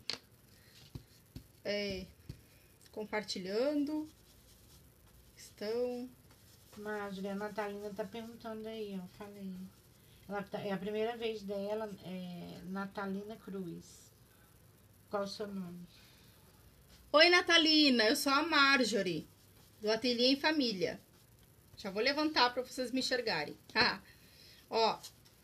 é, compartilhando? Estão... Mas a Juliana Natalina tá perguntando aí, ó, falei. Ela tá, é a primeira vez dela, é Natalina Cruz. Qual o seu nome? Oi, Natalina, eu sou a Marjorie, do Ateliê em Família. Já vou levantar para vocês me enxergarem. Ah, ó.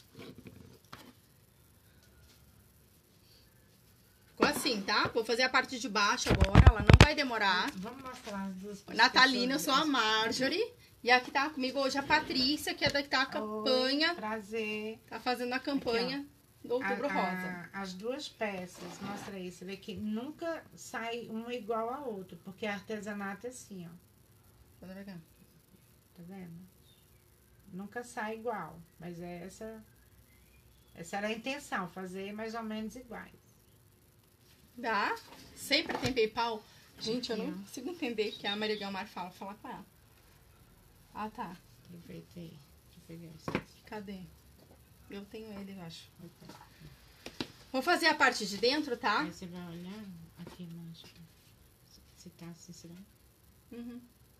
Ficou assim, tá? Vou fazer a parte de baixo agora, ela não vai demorar. Vamos mostrar as duas pessoas. Natalina, eu sou a Marjorie. E aqui tá comigo hoje a Patrícia, que é da que tá a campanha. Oi, prazer. Tá fazendo a campanha Aqui, do Outubro A- a- Rosa. As duas peças, mostra aí, você vê que nunca sai uma igual a outra, porque artesanato é assim, ó. Tá vendo? Tá vendo? Nunca sai igual, mas é essa essa era a intenção, fazer mais ou menos iguais. Dá? Sempre tem PayPal? Gente, eu não Aqui, ó. consigo entender o que a Maria Guilmar fala. Vou falar com ela. Ah, tá. Aproveita aí. Deixa eu pegar esse. Cadê? Eu tenho ele, eu acho. Vou fazer a parte de dentro, tá? Aí você vai olhar aqui embaixo. Se tá assim, será? Uhum.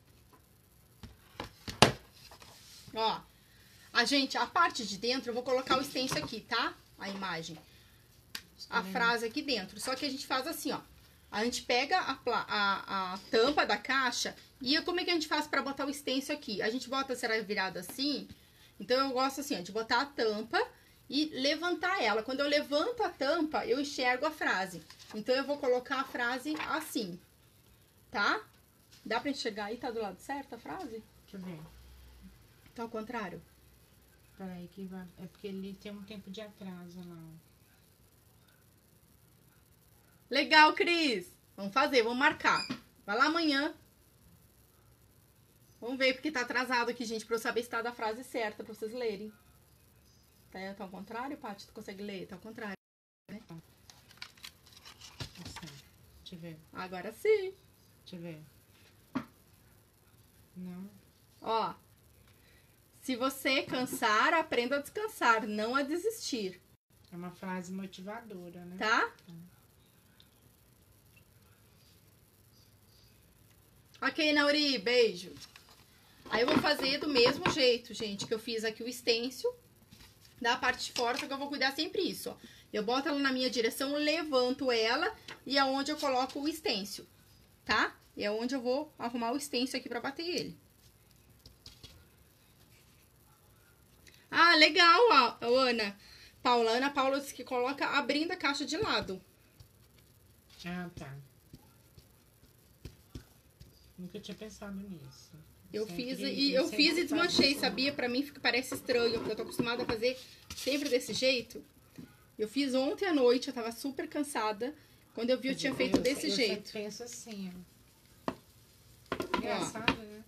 Ó, a gente, a parte de dentro, eu vou colocar o extenso aqui, tá? A imagem. A frase aqui dentro. Só que a gente faz assim, ó. A gente pega a, pla- a, a tampa da caixa e como é que a gente faz pra botar o extenso aqui? A gente bota, será virado assim? Então, eu gosto assim, ó, de botar a tampa e levantar ela. Quando eu levanto a tampa, eu enxergo a frase. Então, eu vou colocar a frase assim, tá? Dá pra enxergar aí? Tá do lado certo a frase? Deixa eu ver. Tá ao contrário? Peraí, que vai. É porque ele tem um tempo de atraso lá, ó. Legal, Cris. Vamos fazer, vamos marcar. Vai lá amanhã. Vamos ver, porque tá atrasado aqui, gente, pra eu saber se tá da frase certa, pra vocês lerem. Tá, tá ao contrário, Paty? Tu consegue ler? Tá ao contrário, né? Assim. Deixa eu ver. Agora sim. Deixa eu ver. Não. Ó. Se você cansar, aprenda a descansar, não a desistir, É uma frase motivadora, né? tá? Ok, Nauri, beijo. Aí eu vou fazer do mesmo jeito, gente, que eu fiz aqui o estêncil da parte de fora, só que eu vou cuidar sempre isso, ó. Eu boto ela na minha direção, levanto ela e é onde eu coloco o estêncil, tá? E é onde eu vou arrumar o estêncil aqui pra bater ele. Ah, legal, ó, ô, Ana. Paula, Ana Paula disse que coloca abrindo a caixa de lado. Ah, tá. Nunca tinha pensado nisso. Eu Sempre- fiz e eu sempre fiz e faço desmanchei, assim. sabia? Pra mim fica, parece estranho, porque eu tô acostumada a fazer sempre desse jeito. Eu fiz ontem à noite, eu tava super cansada. Quando eu vi, eu tinha feito Eu- desse eu jeito. sempre penso assim, ó. Engraçado, né?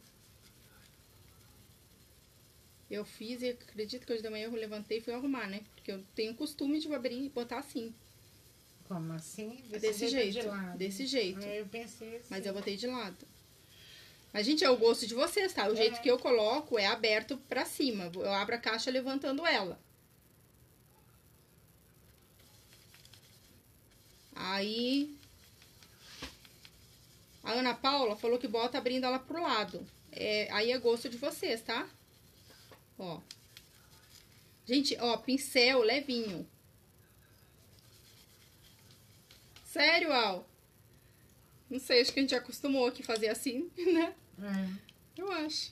Eu fiz e acredito que hoje da manhã eu levantei e fui arrumar, né? Porque eu tenho o costume de abrir e botar assim. Como assim? Desse jeito, de lado. desse jeito. Aí eu pensei assim. Mas eu botei de lado. Mas, gente, é o gosto de vocês, tá? O jeito É. que eu coloco é aberto pra cima. Eu abro a caixa levantando ela. Aí... A Ana Paula falou que bota abrindo ela pro lado. É, aí é gosto de vocês, tá? Ó. Gente, ó, pincel levinho. Sério, Al? Não sei, acho que a gente já acostumou aqui fazer assim, né? É. Eu acho.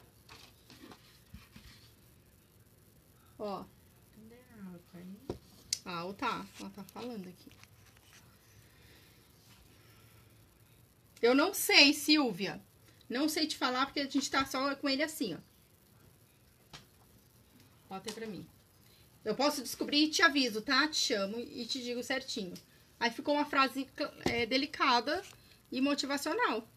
Ó. Cadê a outra aí? A Al tá. Ela tá falando aqui. Eu não sei, Silvia. Não sei te falar porque a gente tá só com ele assim, ó. Bota aí pra mim. Eu posso descobrir e te aviso, tá? Te chamo e te digo certinho. Aí ficou uma frase é, delicada e motivacional.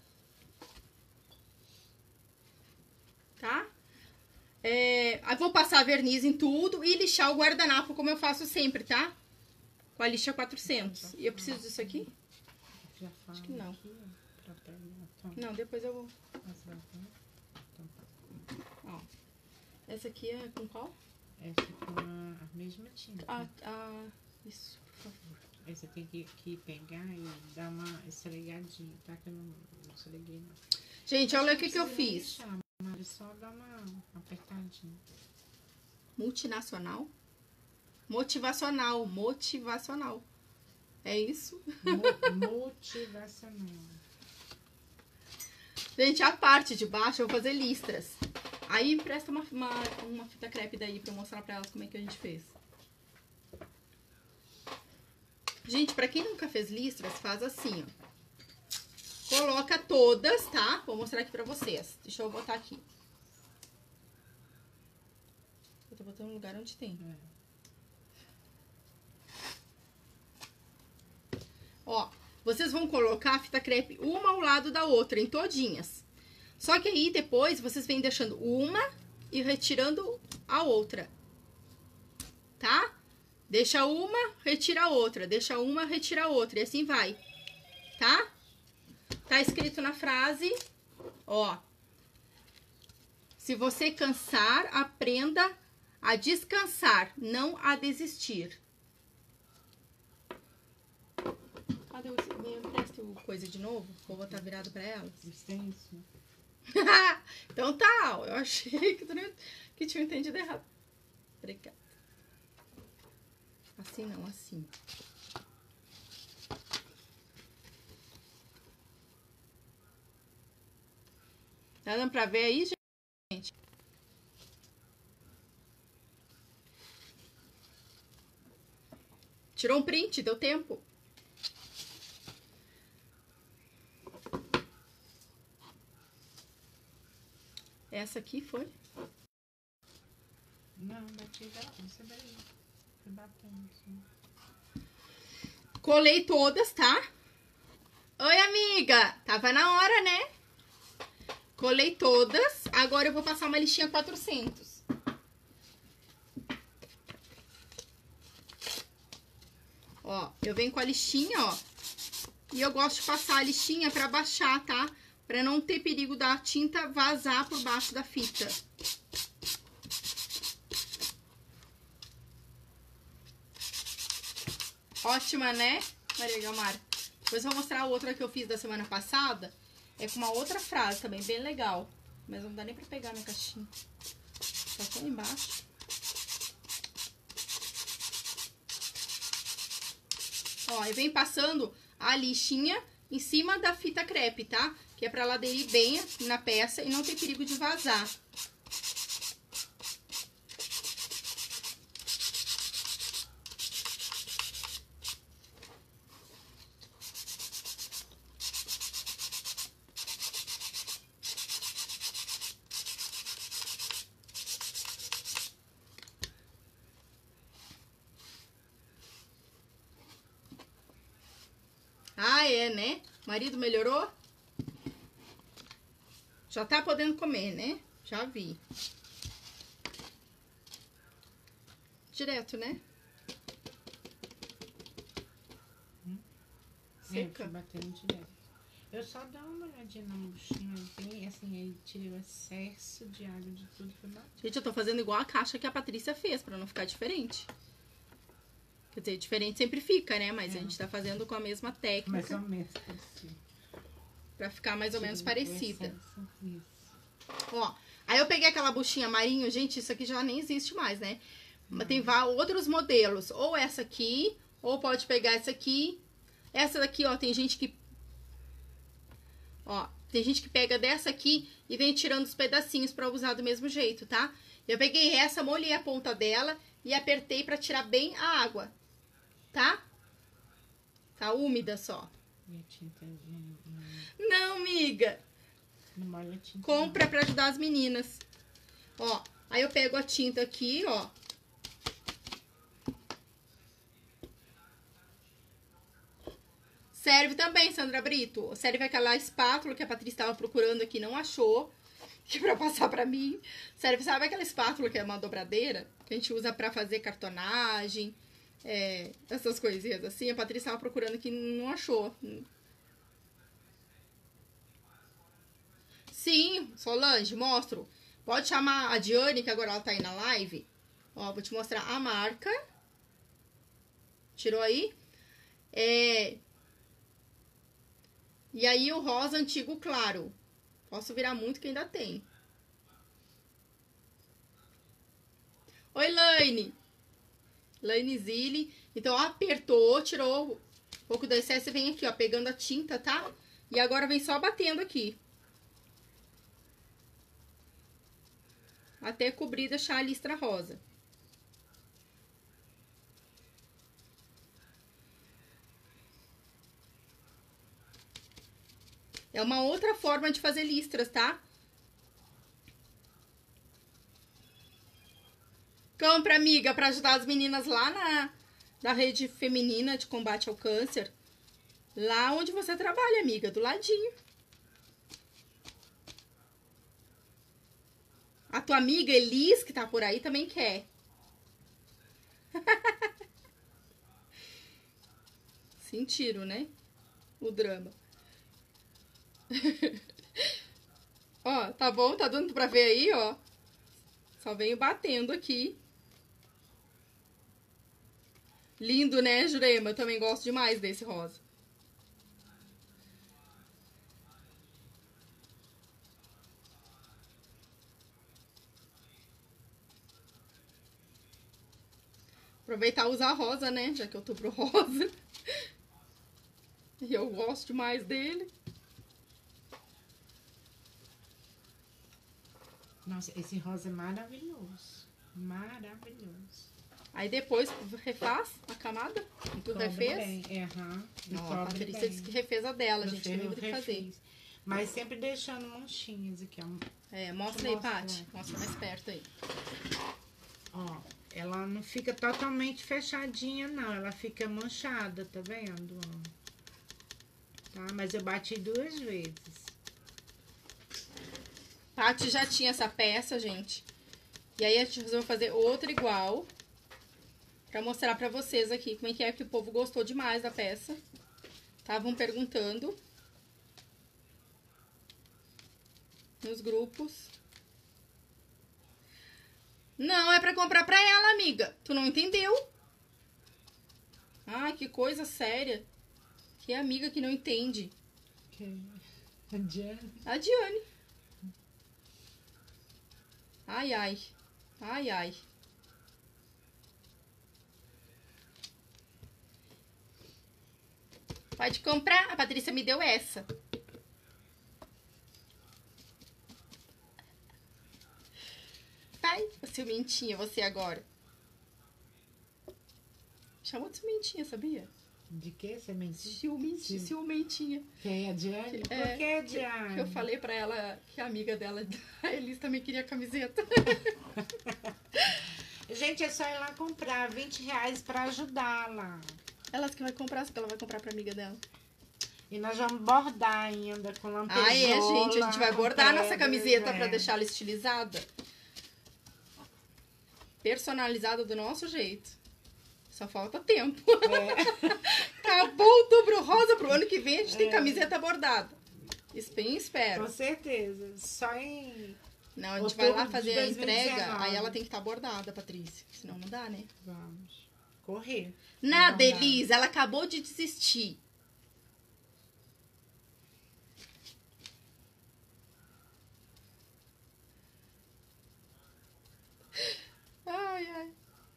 Tá? É, aí vou passar verniz em tudo e lixar o guardanapo como eu faço sempre, tá? Com a lixa quatrocentos. E eu preciso disso aqui? Já falo Acho que não. aqui, ó, pra pegar. Toma. Não, depois eu vou... Essa vai ter? Então tá. Ó. Essa aqui é com qual? Essa com a, a mesma tinta. Ah, ah, isso, por favor. Aí você tem que, que pegar e dar uma esfregadinha, tá? Que eu não, não esfreguei, não. Gente, olha o que que eu Não fiz. precisa lixar, mas só dá uma apertadinha. Multinacional? Motivacional, motivacional. É isso? Mo- motivacional. Gente, a parte de baixo eu vou fazer listras. Aí presta uma, uma, uma fita crepe daí pra eu mostrar pra elas como é que a gente fez. Gente, pra quem nunca fez listras, faz assim, ó. Coloca todas, tá? Vou mostrar aqui pra vocês. Deixa eu botar aqui. Eu tô botando no lugar onde tem. É. Ó, vocês vão colocar a fita crepe uma ao lado da outra, em todinhas. Só que aí, depois, vocês vêm deixando uma e retirando a outra. Tá? Deixa uma, retira a outra. Deixa uma, retira a outra. E assim vai. Tá? Tá escrito na frase, ó. Se você cansar, aprenda a descansar, não a desistir. Cadê o... Me empresta o coisa de novo? Vou botar virado pra elas. Licença. Então tá, eu achei que, tu não- que tinha entendido errado. Obrigada. Assim não, assim. Tá dando pra ver aí, gente? Tirou um print, deu tempo. Essa aqui foi? Não, daqui dá. Essa daí. Foi batendo assim. Colei todas, tá? Oi, amiga! Tava na hora, né? Colei todas. Agora eu vou passar uma lixinha quatrocentos. Ó, eu venho com a lixinha, ó. E eu gosto de passar a lixinha pra baixar, tá? Pra não ter perigo da tinta vazar por baixo da fita. Ótima, né, Maria Guilmar? Depois eu vou mostrar a outra que eu fiz da semana passada. É com uma outra frase também, bem legal. Mas não dá nem pra pegar a minha caixinha. Tá só embaixo. Ó, eu venho passando a lixinha em cima da fita crepe, tá? Que é pra ela aderir bem na peça e não ter perigo de vazar. Ah, é, né? Marido melhorou? Já tá podendo comer, né? Já vi. Direto, né? Hum? Seca. É, batendo direto. Eu só dou uma olhadinha na buchinha, bem assim, aí tirei o excesso de água de tudo que eu bati. Gente, eu tô fazendo igual a caixa que a Patrícia fez, pra não ficar diferente. Quer dizer, diferente sempre fica, né? Mas É. a gente tá fazendo com a mesma técnica. Mais ou menos parecido. Pra ficar mais ou menos Tirei o parecida. excesso, isso. Ó, aí eu peguei aquela buchinha marinho, gente, isso aqui já nem existe mais, né? Mas tem vá- outros modelos, ou essa aqui, ou pode pegar essa aqui. Essa daqui, ó, tem gente que... Ó, tem gente que pega dessa aqui e vem tirando os pedacinhos pra usar do mesmo jeito, tá? Eu peguei essa, molhei a ponta dela e apertei pra tirar bem a água, tá? Tá úmida só. E a tinta não, Não, miga! não molha a tinta. Compra pra ajudar as meninas. Ó, aí eu pego a tinta aqui, ó. Serve também, Sandra Brito. Serve aquela espátula que a Patrícia estava procurando aqui, não achou. Que pra passar pra mim. Serve, sabe aquela espátula que é uma dobradeira? Que a gente usa pra fazer cartonagem, é, essas coisinhas assim. A Patrícia estava procurando aqui, não achou. Sim, Solange, mostro. Pode chamar a Diane, que agora ela tá aí na live. Ó, vou te mostrar a marca. Tirou aí? É... E aí o rosa antigo claro. Posso virar muito que ainda tem. Oi, Laine. Laine Zilli. Então, apertou, tirou um pouco do excesso e vem aqui, ó, pegando a tinta, tá? E agora vem só batendo aqui. Até cobrir e deixar a listra rosa. É uma outra forma de fazer listras, tá? Compra, amiga, pra ajudar as meninas lá na, na rede feminina de combate ao câncer. Lá onde você trabalha, amiga, do ladinho. A tua amiga Elis, que tá por aí, também quer. Sentiram, né? O drama. Ó, tá bom? Tá dando pra ver aí, ó. Só venho batendo aqui. Lindo, né, Jurema? Eu também gosto demais desse rosa. Aproveitar e usar rosa, né? Já que eu tô pro rosa. E eu gosto demais dele. Nossa, esse rosa é maravilhoso. Maravilhoso. Aí depois refaz a camada que tu Cobre refez. bem, é, aham. E Ó, a cobre Patrícia bem. disse que refez a dela, Eu gente. fiz, Eu eu vou ter que fazer. refiz. Mas sempre deixando manchinhas aqui, ó. É, mostra Deixa aí, eu mostrar. Paty. Mostra mais perto aí. Ó, ela não fica totalmente fechadinha, não. Ela fica manchada, tá vendo? Ó. Tá? Mas eu bati duas vezes. Paty já tinha essa peça, gente. E aí a gente resolveu fazer outra igual. Pra mostrar pra vocês aqui como é que é que o povo gostou demais da peça. Estavam perguntando nos grupos. Não, é pra comprar pra ela, amiga. Tu não entendeu? Ai, que coisa séria. Que amiga que não entende. Quem? A Diane? A Diane. Ai, ai. Ai, ai. Pode comprar. A Patrícia me deu essa. Vai, ciumentinha, você agora. Chamou de ciumentinha, sabia? De que sementinha? Ciumentinha, Sim. ciumentinha. Quem é a Diane? É, Por que, Diane? Eu falei pra ela que a amiga dela, a Elis, também queria camiseta. Gente, é só ir lá comprar vinte reais pra ajudá-la. Ela que vai comprar, porque ela vai comprar pra amiga dela. E nós vamos bordar ainda com lantejola. Ah, é, gente. A gente vai bordar pedras, nossa camiseta é. pra deixar ela estilizada. Personalizada do nosso jeito. Só falta tempo. É. Acabou o Outubro Rosa. Pro ano que vem a gente tem É. camiseta bordada. Bem espero. Com certeza. Só em... Não, a gente Outubro vai lá de fazer a dois mil e entrega, dezenove. aí ela tem que estar bordada, Patrícia. Senão não dá, né? Vamos. Correr. Nada, Bordar. Elisa. Ela acabou de desistir. Ai, ai.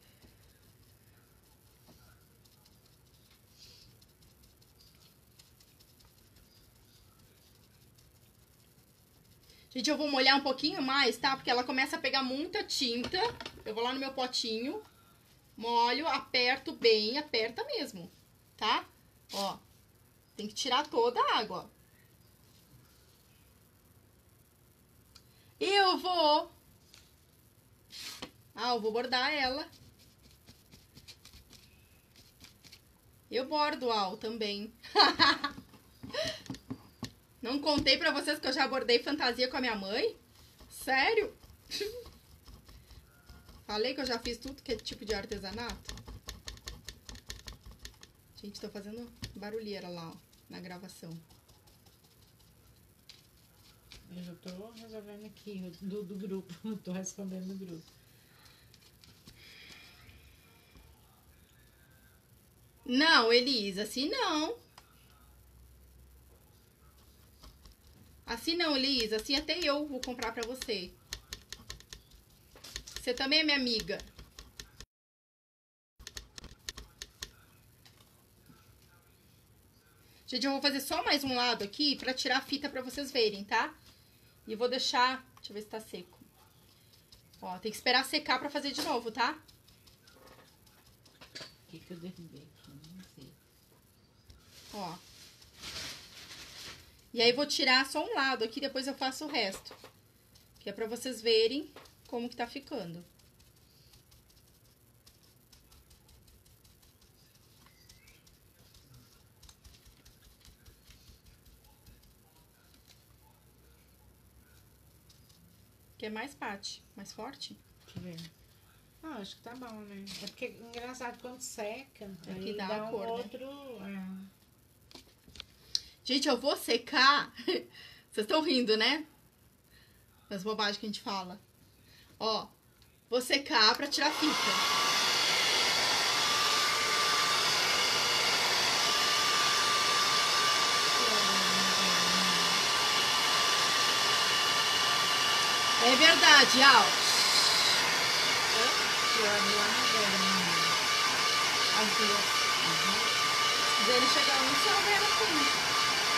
Gente, eu vou molhar um pouquinho mais, tá? Porque ela começa a pegar muita tinta. Eu vou lá no meu potinho, molho, aperto bem, aperta mesmo, tá? Ó, tem que tirar toda a água, ó. Eu vou... Ah, eu vou bordar ela. Eu bordo, Al, também. Não contei pra vocês que eu já bordei fantasia com a minha mãe? Sério? Falei que eu já fiz tudo que é tipo de artesanato? Gente, tô fazendo barulheira lá, ó, na gravação. Eu já tô resolvendo aqui do, do grupo. Tô respondendo no grupo. Não, Elisa, assim não. Assim não, Elisa. Assim até eu vou comprar pra você. Você também é minha amiga. Gente, eu vou fazer só mais um lado aqui pra tirar a fita pra vocês verem, tá? E vou deixar... Deixa eu ver se tá seco. Ó, tem que esperar secar pra fazer de novo, tá? O que que eu derrubei aqui? Não sei. Ó. E aí vou tirar só um lado aqui, depois eu faço o resto. Que é pra vocês verem como que tá ficando. Quer mais, Paty? Mais forte? Deixa eu ver. Ah, acho que tá bom, né? É porque é engraçado quando seca. É Aí que dá dá a um cor, né? outro. É. Gente, eu vou secar. Vocês estão rindo, né? Das bobagens que a gente fala. Ó, vou secar pra tirar a fita. É verdade, Al. As duas. Se quiserem chegar um, só vai na frente.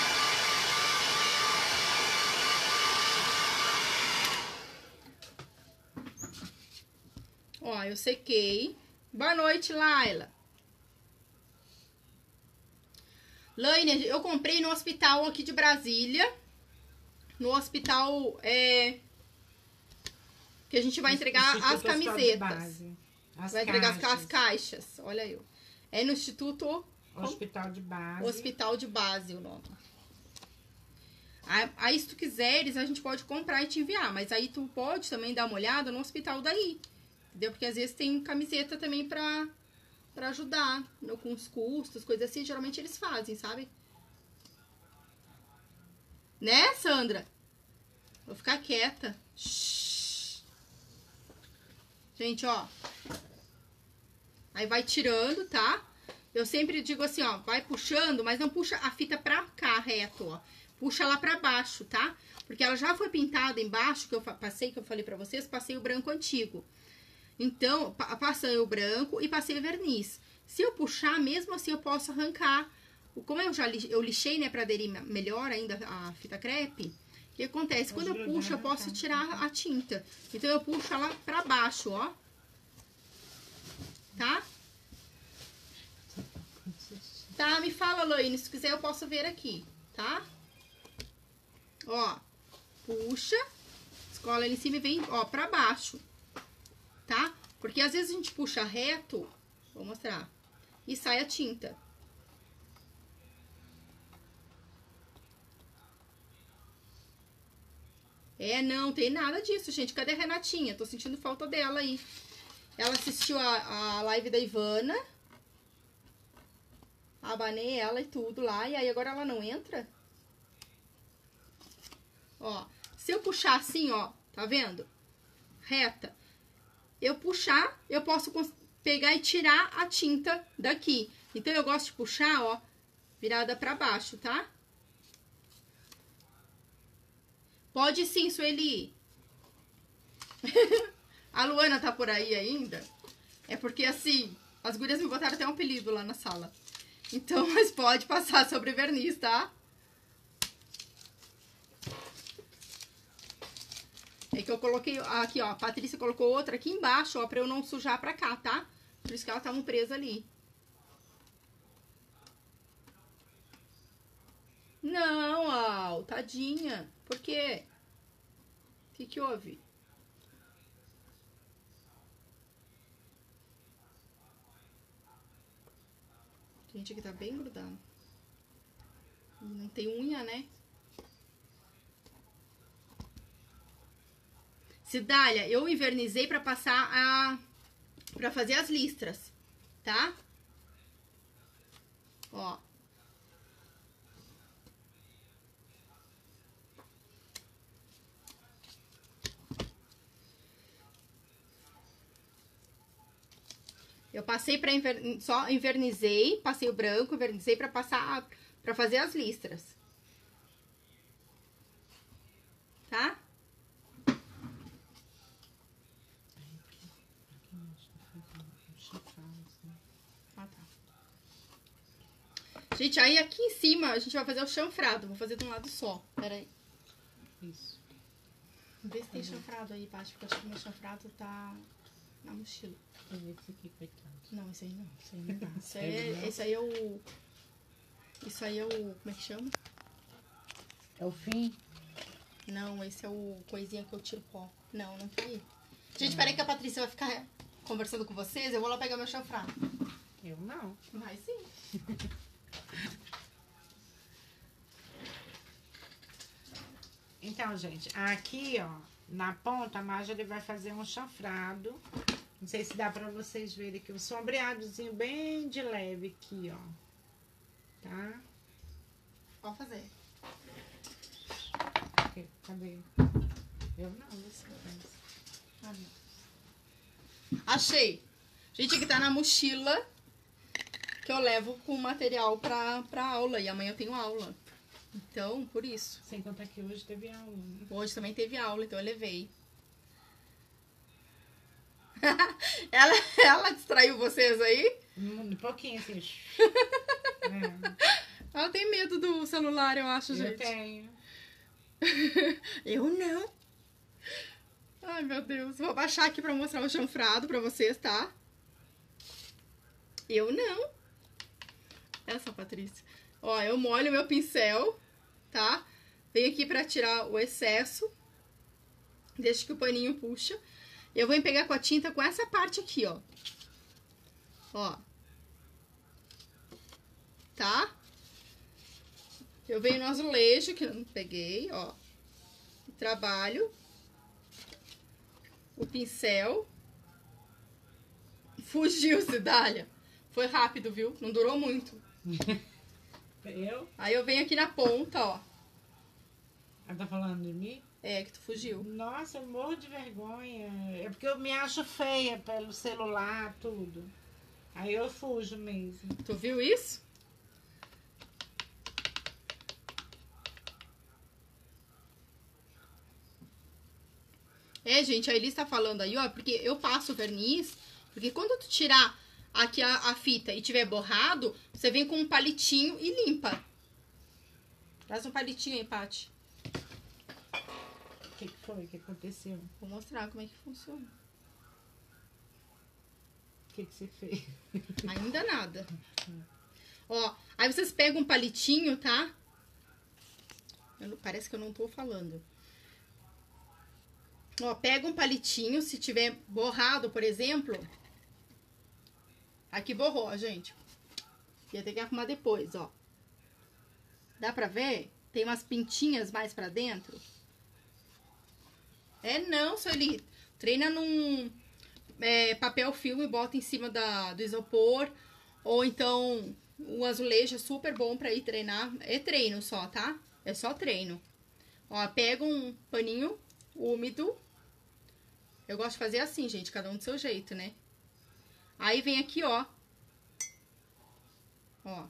Ó, eu sequei. Boa noite, Laila. Laine, eu comprei no hospital aqui de Brasília. No hospital é, que a gente vai entregar Instituto as Hospital de camisetas. Base. As Vai entregar as, as caixas. caixas. Olha eu. É no Instituto Hospital de Base. Hospital de Base, o nome. Aí, aí, se tu quiseres, a gente pode comprar e te enviar. Mas aí tu pode também dar uma olhada no hospital daí. Entendeu? Porque às vezes tem camiseta também pra, pra ajudar no, com os custos, coisas assim. Geralmente eles fazem, sabe? Né, Sandra? Vou ficar quieta. Shhh. Gente, ó. Aí vai tirando, tá? Eu sempre digo assim, ó. Vai puxando, mas não puxa a fita pra cá, reto, ó. Puxa lá pra baixo, tá? Porque ela já foi pintada embaixo, que eu passei, que eu falei pra vocês. Passei o branco antigo. Então, passei o branco e passei o verniz. Se eu puxar, mesmo assim, eu posso arrancar. Como eu já eu lixei, né, pra aderir melhor ainda a fita crepe, o que acontece? Quando eu puxo, eu posso tirar a tinta. Então, eu puxo ela pra baixo, ó. Tá? Tá, me fala, Laine, se quiser eu posso ver aqui, tá? Ó, puxa, escola ali em cima e vem, ó, pra baixo. Tá? Porque às vezes a gente puxa reto, vou mostrar, e sai a tinta. É, não, tem nada disso, gente. Cadê a Renatinha? Tô sentindo falta dela aí. Ela assistiu a, a live da Ivana. Abanei ela e tudo lá. E aí agora ela não entra? Ó, se eu puxar assim, ó, tá vendo? Reta. Eu puxar, eu posso pegar e tirar a tinta daqui. Então eu gosto de puxar, ó, virada pra baixo, tá? Pode sim, Sueli. A Luana tá por aí ainda. É porque, assim, as gurias me botaram até um apelido lá na sala. Então, mas pode passar sobre verniz, tá? É que eu coloquei aqui, ó. A Patrícia colocou outra aqui embaixo, ó, pra eu não sujar pra cá, tá? Por isso que elas estavam presas ali. Não, Al, tadinha. Por quê? O que que houve? Gente, aqui tá bem grudado. Não tem unha, né? Cidália, eu invernizei pra passar a... pra fazer as listras, tá? Ó. Eu passei pra inver... só invernizei, passei o branco, invernizei pra passar, pra fazer as listras. Tá? Ah, tá. Gente, aí aqui em cima a gente vai fazer o chanfrado. Vou fazer de um lado só. Pera aí. Isso. Vê se tem chanfrado aí, Paty, porque eu acho que o meu chanfrado tá na mochila. Esse aqui, coitado. Não, esse aí não. Esse aí não dá. Esse aí é, esse aí é o... Isso aí é o... Como é que chama? É o fim? Não, esse é o coisinha que eu tiro pó. Não, não tá aí. Gente, peraí que a Patrícia vai ficar conversando com vocês. Eu vou lá pegar meu chanfrado. Eu não. Vai sim. Então, gente, aqui, ó, na ponta, a Marjorie vai fazer um chanfrado. Não sei se dá pra vocês verem aqui, um sombreadozinho bem de leve aqui, ó. Tá? Pode fazer. Aqui, cadê? Eu não, você faz. Ah, não. Achei. Gente, aqui tá na mochila que eu levo com material pra, pra aula. E amanhã eu tenho aula. Então, por isso. Sem contar que hoje teve aula, né? Hoje também teve aula, então eu levei. ela, ela distraiu vocês aí? Um pouquinho, assim. É. Ela tem medo do celular, eu acho, gente. Eu tenho. Eu não. Ai, meu Deus. Vou abaixar aqui pra mostrar o chanfrado pra vocês, tá? Eu não. Essa, Patrícia. Ó, eu molho meu pincel, tá? Venho aqui pra tirar o excesso. Deixa que o paninho puxa. Eu vou pegar com a tinta com essa parte aqui, ó. Ó. Tá? Eu venho no azulejo, que eu não peguei, ó. Trabalho. O pincel. Fugiu, Cidália. Foi rápido, viu? Não durou muito. Eu? Aí eu venho aqui na ponta, ó. Ela tá falando de mim? É, que tu fugiu. Nossa, eu morro de vergonha. É porque eu me acho feia pelo celular, tudo. Aí eu fujo mesmo. Tu viu isso? É, gente, a Elis tá falando aí, ó, porque eu passo verniz, porque quando tu tirar aqui a, a fita e tiver borrado, você vem com um palitinho e limpa. Traz um palitinho aí, Paty. O que, que foi? O que aconteceu? Vou mostrar como é que funciona. O que, que você fez? Ainda nada. Ó, aí vocês pegam um palitinho, tá? Eu, parece que eu não tô falando. Ó, pega um palitinho, se tiver borrado, por exemplo. Aqui borrou, ó, gente. Ia ter que arrumar depois, ó. Dá pra ver? Tem umas pintinhas mais pra dentro. É não, Sueli. Treina num é, papel filme, bota em cima da, do isopor. Ou então, um azulejo é super bom pra ir treinar. É treino só, tá? É só treino. Ó, pega um paninho úmido. Eu gosto de fazer assim, gente. Cada um do seu jeito, né? Aí vem aqui, ó. Ó.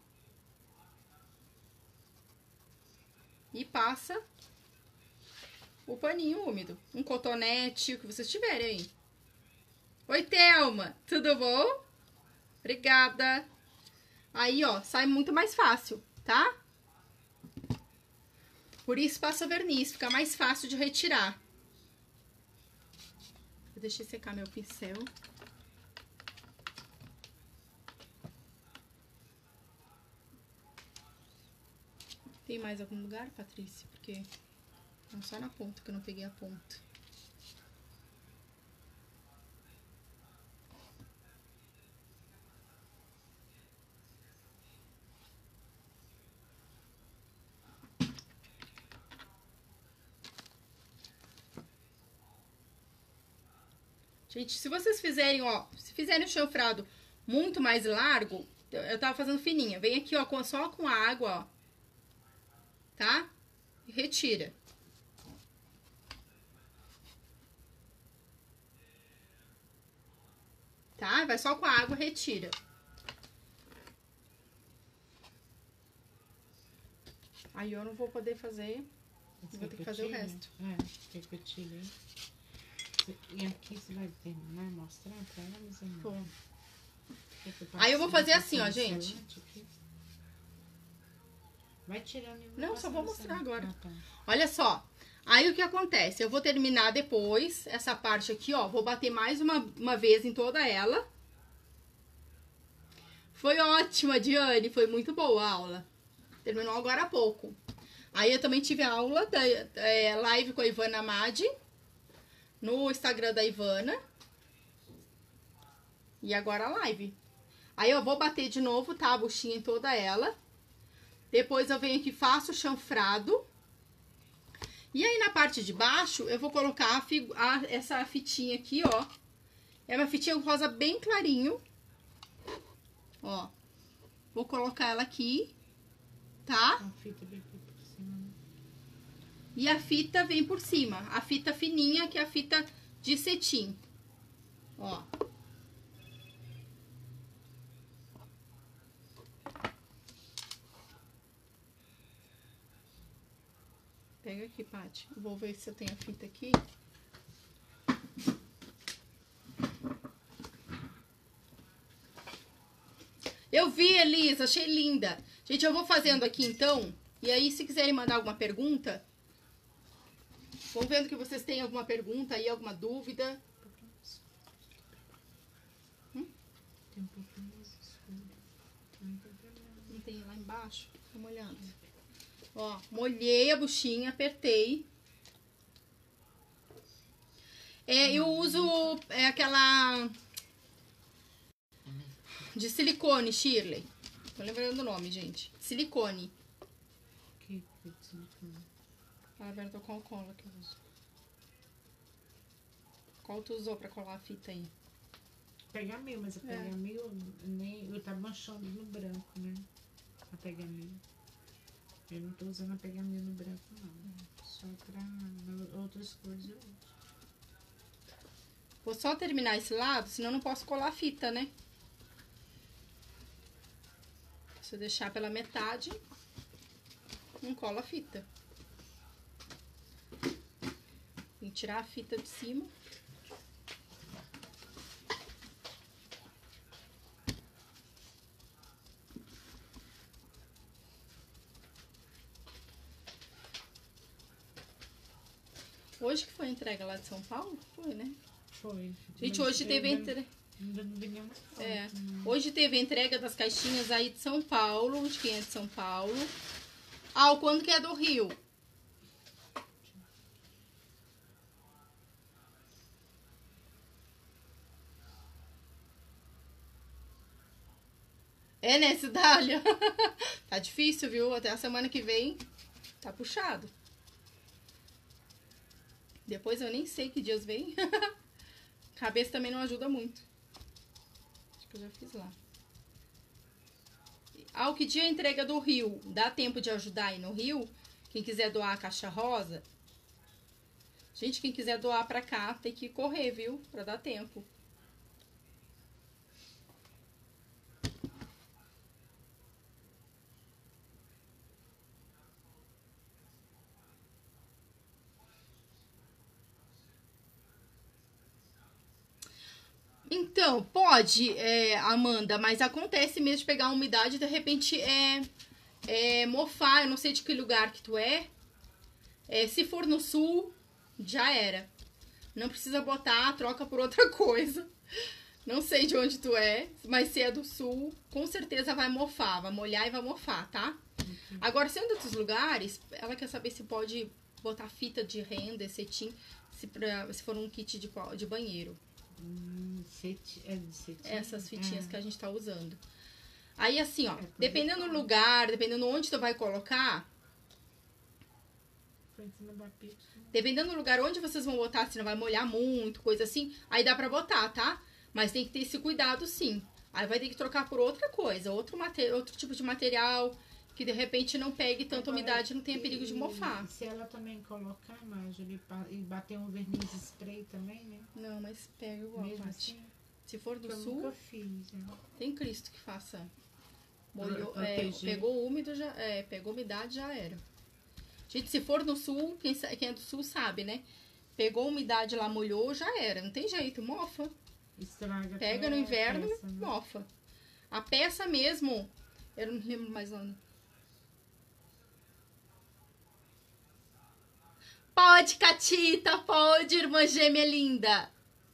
E passa o paninho úmido. Um cotonete, o que vocês tiverem aí. Oi, Thelma. Tudo bom? Obrigada. Aí, ó, sai muito mais fácil, tá? Por isso passa verniz, fica mais fácil de retirar. Eu deixei secar meu pincel. Tem mais algum lugar, Patrícia? Porque não só na ponta, que eu não peguei a ponta. Gente, se vocês fizerem, ó, se fizerem o chanfrado muito mais largo, eu tava fazendo fininha. Vem aqui, ó, com, só com a água, ó. Tá? E retira. Tá? Vai só com a água, retira. Aí eu não vou poder fazer. Vou ter que fazer o resto. É, quer que eu tire? E aqui você vai terminar, mostrar pra elas? Bom. Aí eu vou fazer assim, ó, gente. Vai tirando. Não, só vou mostrar agora. Ah, tá. Olha só. Aí o que acontece? Eu vou terminar depois essa parte aqui, ó. Vou bater mais uma, uma vez em toda ela. Foi ótima, Diane. Foi muito boa a aula. Terminou agora há pouco. Aí eu também tive a aula da é, live com a Ivana Amadi. No Instagram da Ivana. E agora a live. Aí eu vou bater de novo, tá? A buchinha em toda ela. Depois eu venho aqui, faço o chanfrado. E aí na parte de baixo, eu vou colocar a figu a, essa fitinha aqui, ó. É uma fitinha rosa bem clarinho. Ó. Vou colocar ela aqui. Tá? A fita vem por cima. E a fita vem por cima. A fita fininha, que é a fita de cetim. Ó. Pega aqui, Paty. Vou ver se eu tenho a fita aqui. Eu vi, Elisa. Achei linda. Gente, eu vou fazendo aqui, então. E aí, se quiserem mandar alguma pergunta... Vão vendo que vocês têm alguma pergunta aí, alguma dúvida. Hum? Tem um pouquinho mais escuro. Não tem lá embaixo? Tô molhando. Ó, molhei a buchinha, apertei. É, eu uso é, aquela de silicone, Shirley. Tô lembrando o nome, gente. Silicone. Que que de silicone? Ah, verdade, qual cola que eu uso? Qual tu usou pra colar a fita aí? Pergaminho, mas a pergaminho nem. Eu tá manchando no branco, né? A pergaminho. Eu não tô usando a pergaminho no branco, não. Só pra outras cores eu uso. Vou só terminar esse lado, senão eu não posso colar a fita, né? Se eu deixar pela metade, não cola a fita. Tem que tirar a fita de cima. Hoje que foi a entrega lá de São Paulo? Foi, né? Foi. Gente, Mas hoje teve a entrega. Ainda não vi nenhuma foto, É, né? hoje teve a entrega das caixinhas aí de São Paulo, de quem é de São Paulo. Ah, o quando que é do Rio? É, né, Cidália? Tá difícil, viu? Até a semana que vem tá puxado. Depois eu nem sei que dias vem. Cabeça também não ajuda muito. Acho que eu já fiz lá. Ah, o que dia a entrega do Rio? Dá tempo de ajudar aí no Rio? Quem quiser doar a caixa rosa. Gente, quem quiser doar pra cá tem que correr, viu? Pra dar tempo. Então, pode, é, Amanda, mas acontece mesmo de pegar a umidade e de repente é, é mofar. Eu não sei de que lugar que tu é. É, se for no sul, já era. Não precisa botar, troca por outra coisa. Não sei de onde tu é, mas se é do sul, com certeza vai mofar, vai molhar e vai mofar, tá? Uhum. Agora, sendo outros lugares, ela quer saber se pode botar fita de renda, cetim, se, pra, se for um kit de, de banheiro. Hum, cetim, é de cetim? Essas fitinhas é. que a gente tá usando. Aí, assim, ó, é dependendo do lugar, dependendo onde tu vai colocar... Dependendo do lugar onde vocês vão botar, se não vai molhar muito, coisa assim, aí dá pra botar, tá? Mas tem que ter esse cuidado, sim. Aí vai ter que trocar por outra coisa, outro, mate- outro tipo de material, que de repente não pegue tanta Agora, umidade e não tenha e, perigo de mofar. Se ela também colocar, Marjorie, e bater um verniz spray também, né? Não, mas pega igual, Mesmo Paty. assim, Se for do eu sul, nunca fiz, né? tem Cristo que faça. Molhou, Pra- é, proteger. pegou úmido, já, é, pegou umidade, já era. Gente, se for no sul, quem, sa- quem é do sul sabe, né? Pegou umidade lá, molhou, já era. Não tem jeito, mofa. Estraga Pega até no a inverno, peça, né? mofa. A peça mesmo, eu não lembro mais onde. Pode, Catita, pode, irmã gêmea linda.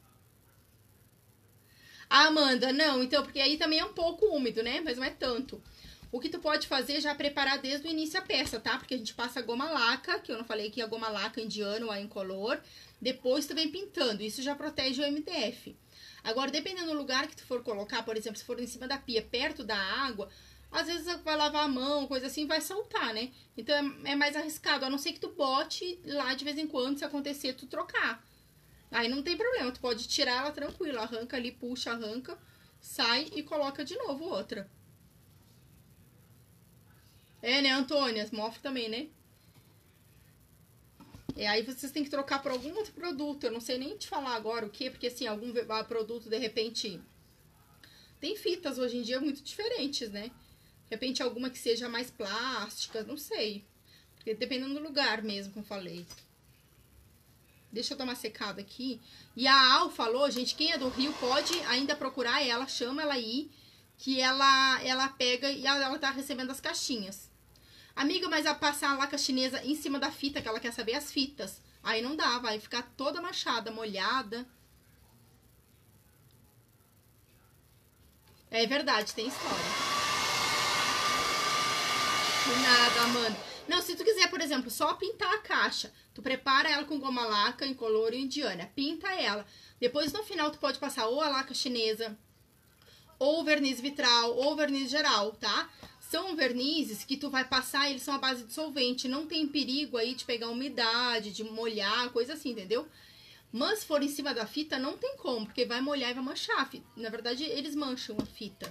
Ah, Amanda, não, então, porque aí também é um pouco úmido, né? Mas não é tanto. O que tu pode fazer é já preparar desde o início a peça, tá? Porque a gente passa goma laca, que eu não falei que a goma laca indiana ou a incolor. Depois tu vem pintando, isso já protege o M D F. Agora, dependendo do lugar que tu for colocar, por exemplo, se for em cima da pia, perto da água, às vezes vai lavar a mão, coisa assim, vai saltar, né? Então é, é mais arriscado, a não ser que tu bote lá de vez em quando, se acontecer, tu trocar. Aí não tem problema, tu pode tirar ela tranquila, arranca ali, puxa, arranca, sai e coloca de novo outra. É, né, Antônia? Mofra também, né? É, aí vocês têm que trocar por algum outro produto. Eu não sei nem te falar agora o que, porque assim, algum produto de repente. Tem fitas hoje em dia muito diferentes, né? De repente alguma que seja mais plástica, não sei. Porque dependendo do lugar mesmo, como eu falei. Deixa eu dar uma secada aqui. E a Al falou, gente, quem é do Rio pode ainda procurar ela, chama ela aí, que ela, ela pega e ela, ela tá recebendo as caixinhas. Amiga, mas a passar a laca chinesa em cima da fita, que ela quer saber as fitas. Aí não dá, vai ficar toda manchada, molhada. É verdade, tem história. Por nada, Amanda. Não, se tu quiser, por exemplo, só pintar a caixa. Tu prepara ela com goma laca, incolor e indiana. Pinta ela. Depois, no final, tu pode passar ou a laca chinesa, ou verniz vitral, ou verniz geral, tá? São vernizes que tu vai passar, eles são à base de solvente. Não tem perigo aí de pegar umidade, de molhar, coisa assim, entendeu? Mas se for em cima da fita, não tem como, porque vai molhar e vai manchar a fita. Na verdade, eles mancham a fita.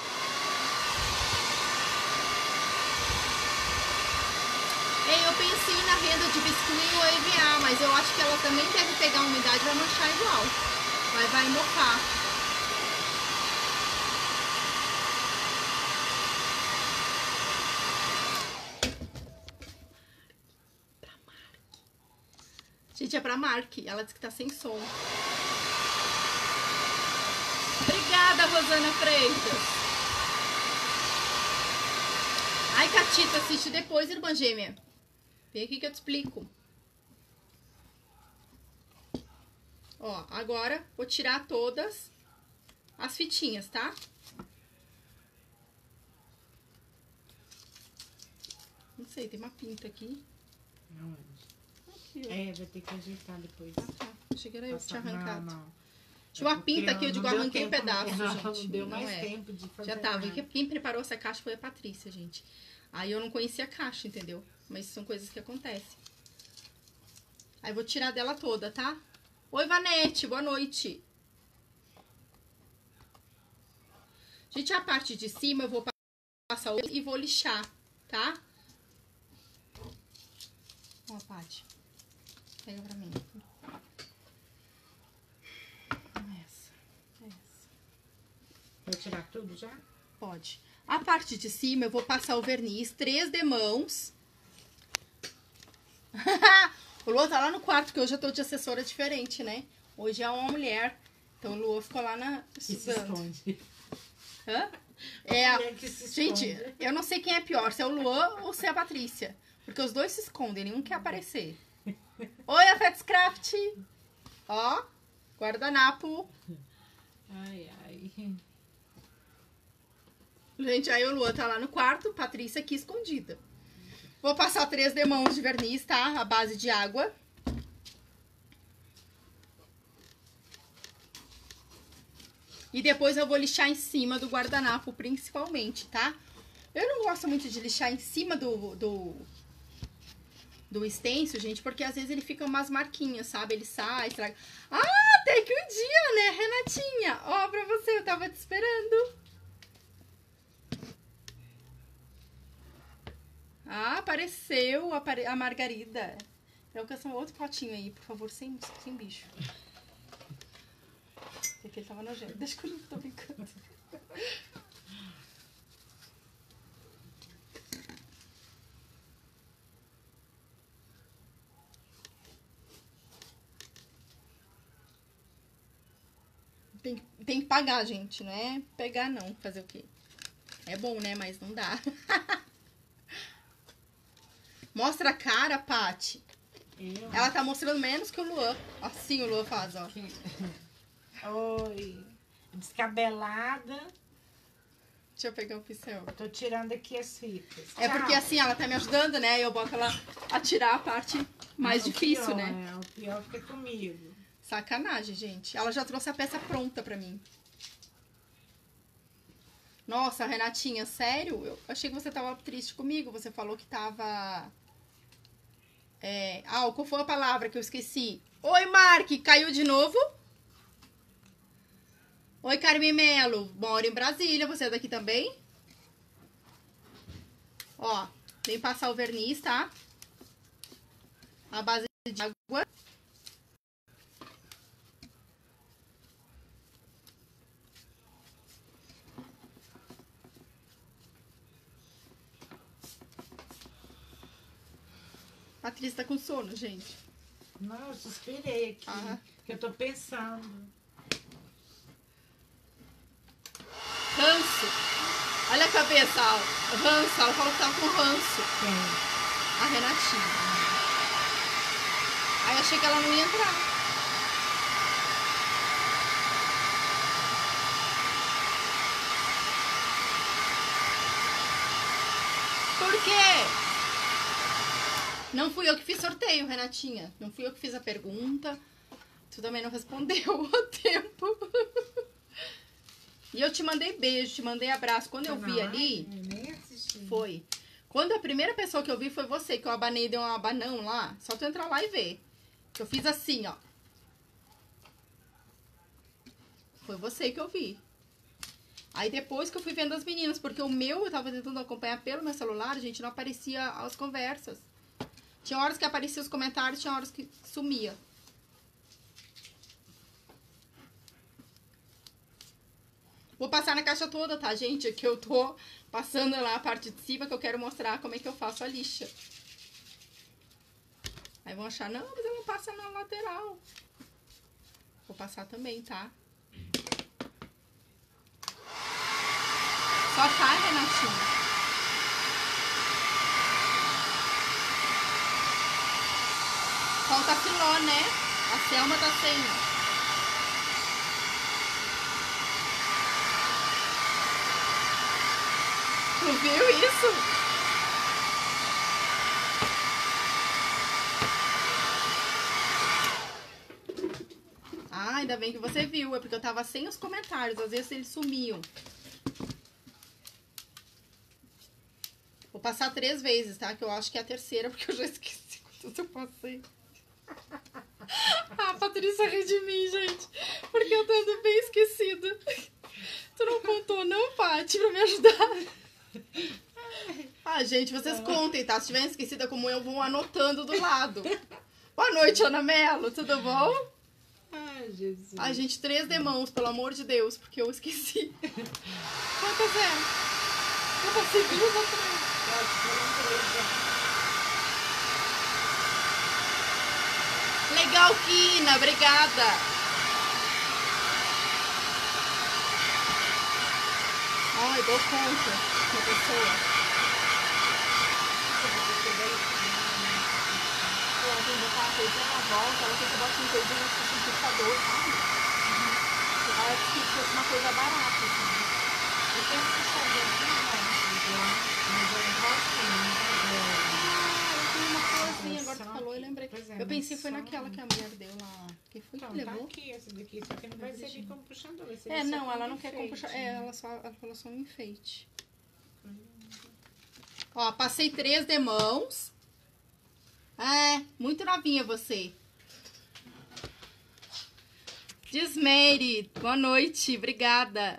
É, eu pensei na renda de biscuit ou E V A, mas eu acho que ela também deve pegar umidade e vai manchar igual. Vai, vai mofar. Gente, é pra Mark. Ela disse que tá sem som. Obrigada, Rosana Freitas. Ai, Catita, assiste depois, irmã gêmea. Vem aqui que eu te explico. Ó, agora vou tirar todas as fitinhas, tá? Não sei, tem uma pinta aqui. Não, Aqui, ó. é, vai ter que ajeitar depois. Ah, tá. Achei que era eu que tinha arrancado. Não, não. Tinha uma É porque pinta aqui, eu digo, não deu arranquei em tempo, pedaços, não, gente. Não deu mais é. tempo de fazer Já tava. nada. E quem preparou essa caixa foi a Patrícia, gente. Aí eu não conhecia a caixa, entendeu? Mas são coisas que acontecem. Aí vou tirar dela toda, tá? Oi, Vanete, boa noite. Gente, a parte de cima eu vou passar o e vou lixar, tá? Ó, Paty. Pega pra mim. Essa. Essa. Vou tirar tudo já? Pode. A parte de cima eu vou passar o verniz, três demãos. O Lua tá lá no quarto, que hoje eu tô de assessora diferente, né? Hoje é uma mulher. Então o Lua ficou lá na estudando. Hã? É, a... gente, eu não sei quem é pior, se é o Luan ou se é a Patrícia. Porque os dois se escondem, nenhum quer aparecer. Oi, Afetscraft! Ó, guardanapo. Ai, ai. Gente, aí o Luan tá lá no quarto, Patrícia aqui escondida. Vou passar três demãos de verniz, tá? A base de água. E depois eu vou lixar em cima do guardanapo, principalmente, tá? Eu não gosto muito de lixar em cima do, do, do stencil, gente, porque às vezes ele fica umas marquinhas, sabe? Ele sai, estraga. Ah, até que um dia, né, Renatinha? Ó, pra você, eu tava te esperando. Ah, apareceu a, a Margarida. Então, alcançar outro potinho aí, por favor, sem, sem bicho. Porque ele tava nojento. Deixa que eu não tô brincando. Tem, tem que pagar, gente, não é pegar não, fazer o quê? É bom, né? Mas não dá. Mostra a cara, Paty. Eu? Ela tá mostrando menos que o Luan. Assim o Luan faz, ó. Que... Oi. Descabelada. Deixa eu pegar o pincel. Tô tirando aqui as fitas. É Tchau. porque assim, ela tá me ajudando, né? Eu boto ela a tirar a parte mais o difícil, pior, né? É, o pior fica comigo. Sacanagem, gente. Ela já trouxe a peça pronta pra mim. Nossa, Renatinha, sério? Eu achei que você tava triste comigo. Você falou que tava... É... Ah, qual foi a palavra que eu esqueci? Oi, Mark! Caiu de novo? Oi, Carmen Melo. Moro em Brasília. Você é daqui também? Ó, vem passar o verniz, tá? A base de água. A Patrícia tá com sono, gente. Não, eu suspirei aqui. Ah. Que eu tô pensando. Ranço. Olha a cabeça, ó. Ranço. Ela falou que tava com ranço. Quem? A Renatinha. Aí achei que ela não ia entrar. Por quê? Não fui eu que fiz sorteio, Renatinha. Não fui eu que fiz a pergunta. Tu também não respondeu a tempo. E eu te mandei beijo, te mandei abraço. Quando eu vi ali... Nem assisti. Foi. Quando a primeira pessoa que eu vi foi você, que eu abanei e dei um abanão lá. Só tu entrar lá e ver. Que eu fiz assim, ó. Foi você que eu vi. Aí depois que eu fui vendo as meninas, porque o meu eu tava tentando acompanhar pelo meu celular, gente, não aparecia as conversas. Tinha horas que apareciam os comentários, tinha horas que sumia. Vou passar na caixa toda, tá, gente? Que eu tô passando lá a parte de cima, que eu quero mostrar como é que eu faço a lixa. Aí vão achar, não, mas eu não passo na lateral. Vou passar também, tá? Só tá, Renatinha. Falta filó, né? A Selma tá sem. Tu viu isso? Ah, ainda bem que você viu. É porque eu tava sem os comentários. Às vezes eles sumiam. Vou passar três vezes, tá? Que eu acho que é a terceira, porque eu já esqueci quantas eu passei. Patrícia ri de mim, gente. Porque eu tô andando bem esquecida. Tu não contou, não, Paty, pra me ajudar? Ah, gente, vocês contem, tá? Se tiverem esquecida como eu, vão anotando do lado. Boa noite, Ana Mello, tudo bom? Ai, Jesus. Ai, gente, três demãos, pelo amor de Deus, porque eu esqueci. Quantas é? Eu passei duas ou três? Acho que foram três, já. Legal, Kina, obrigada. Ai, dou conta da pessoa. Ela tem que botar a coisa na volta, ela tem que botar um coisa no liquidificador, sabe? Uhum. Ela disse que fosse uma coisa barata, assim. Eu tenho que saber aqui, mas eu gosto Ah, eu tenho uma florzinha, agora que tu falou, eu lembrei. Pois é, Eu pensei mas foi só- naquela que a mulher deu lá. Quem foi que Então, tá levou? aqui, essa daqui, só que não vai servir como puxador. Vai servir É, só não, como ela não quer com enfeite, puxar. né? É, ela só, ela falou só um enfeite. Ó, passei três demãos. É, muito novinha você. Desmeire, boa noite, obrigada.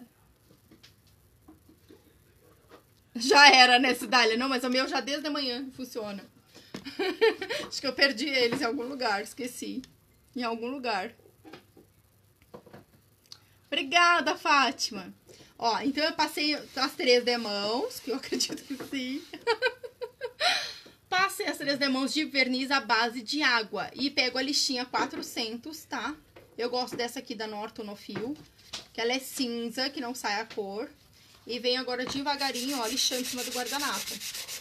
Já era, né, Cidália? Não, mas o meu já desde a manhã funciona. Acho que eu perdi eles em algum lugar, esqueci. Em algum lugar. Obrigada, Fátima. Ó, então eu passei as três demãos, que eu acredito que sim. Passei as três demãos de verniz à base de água. E pego a lixinha quatrocentos, tá? Eu gosto dessa aqui da Norton no fio. Que ela é cinza, que não sai a cor. E venho agora devagarinho, ó, lixando em cima do guardanapo.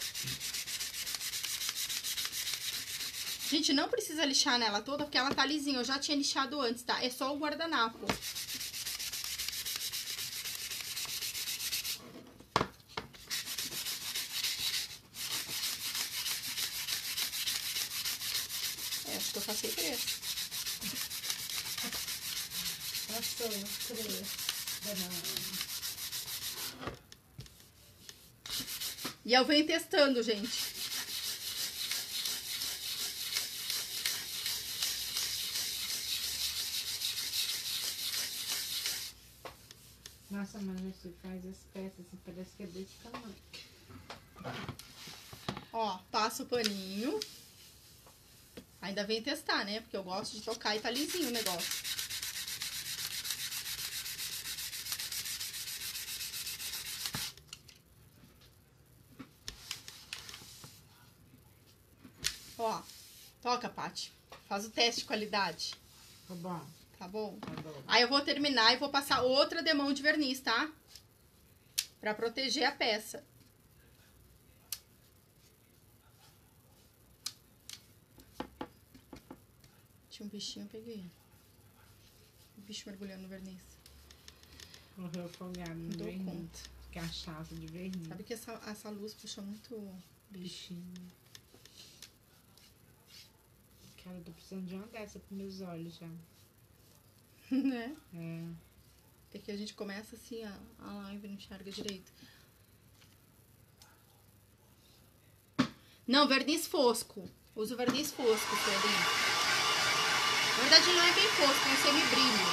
Gente, não precisa lixar nela toda, porque ela tá lisinha. Eu já tinha lixado antes, tá? É só o guardanapo. É, acho que eu passei três. Passou, três. Banana. E eu venho testando, gente. Nossa, mas você faz as peças e parece que é desse tamanho. Ó, passo o paninho. Ainda vem testar, né? Porque eu gosto de tocar e tá lisinho o negócio. Ó, toca, Paty. Faz o teste de qualidade. Tá bom, Tá bom? tá bom. Aí eu vou terminar e vou passar outra demão de verniz, tá? Pra proteger a peça. Tinha um bichinho, eu peguei. O bicho mergulhando no verniz. Morreu afogado no Não dou verniz. conta. Cachaça de verniz. Sabe que essa, essa luz puxa muito bicho. Bichinho. Cara, eu tô precisando de uma dessa pros meus olhos já. Né? É. Porque a gente começa assim, a, a live não enxerga direito. Não, verniz fosco. Uso verniz fosco, Pedro. Na verdade, não é bem fosco, é um semibrilho.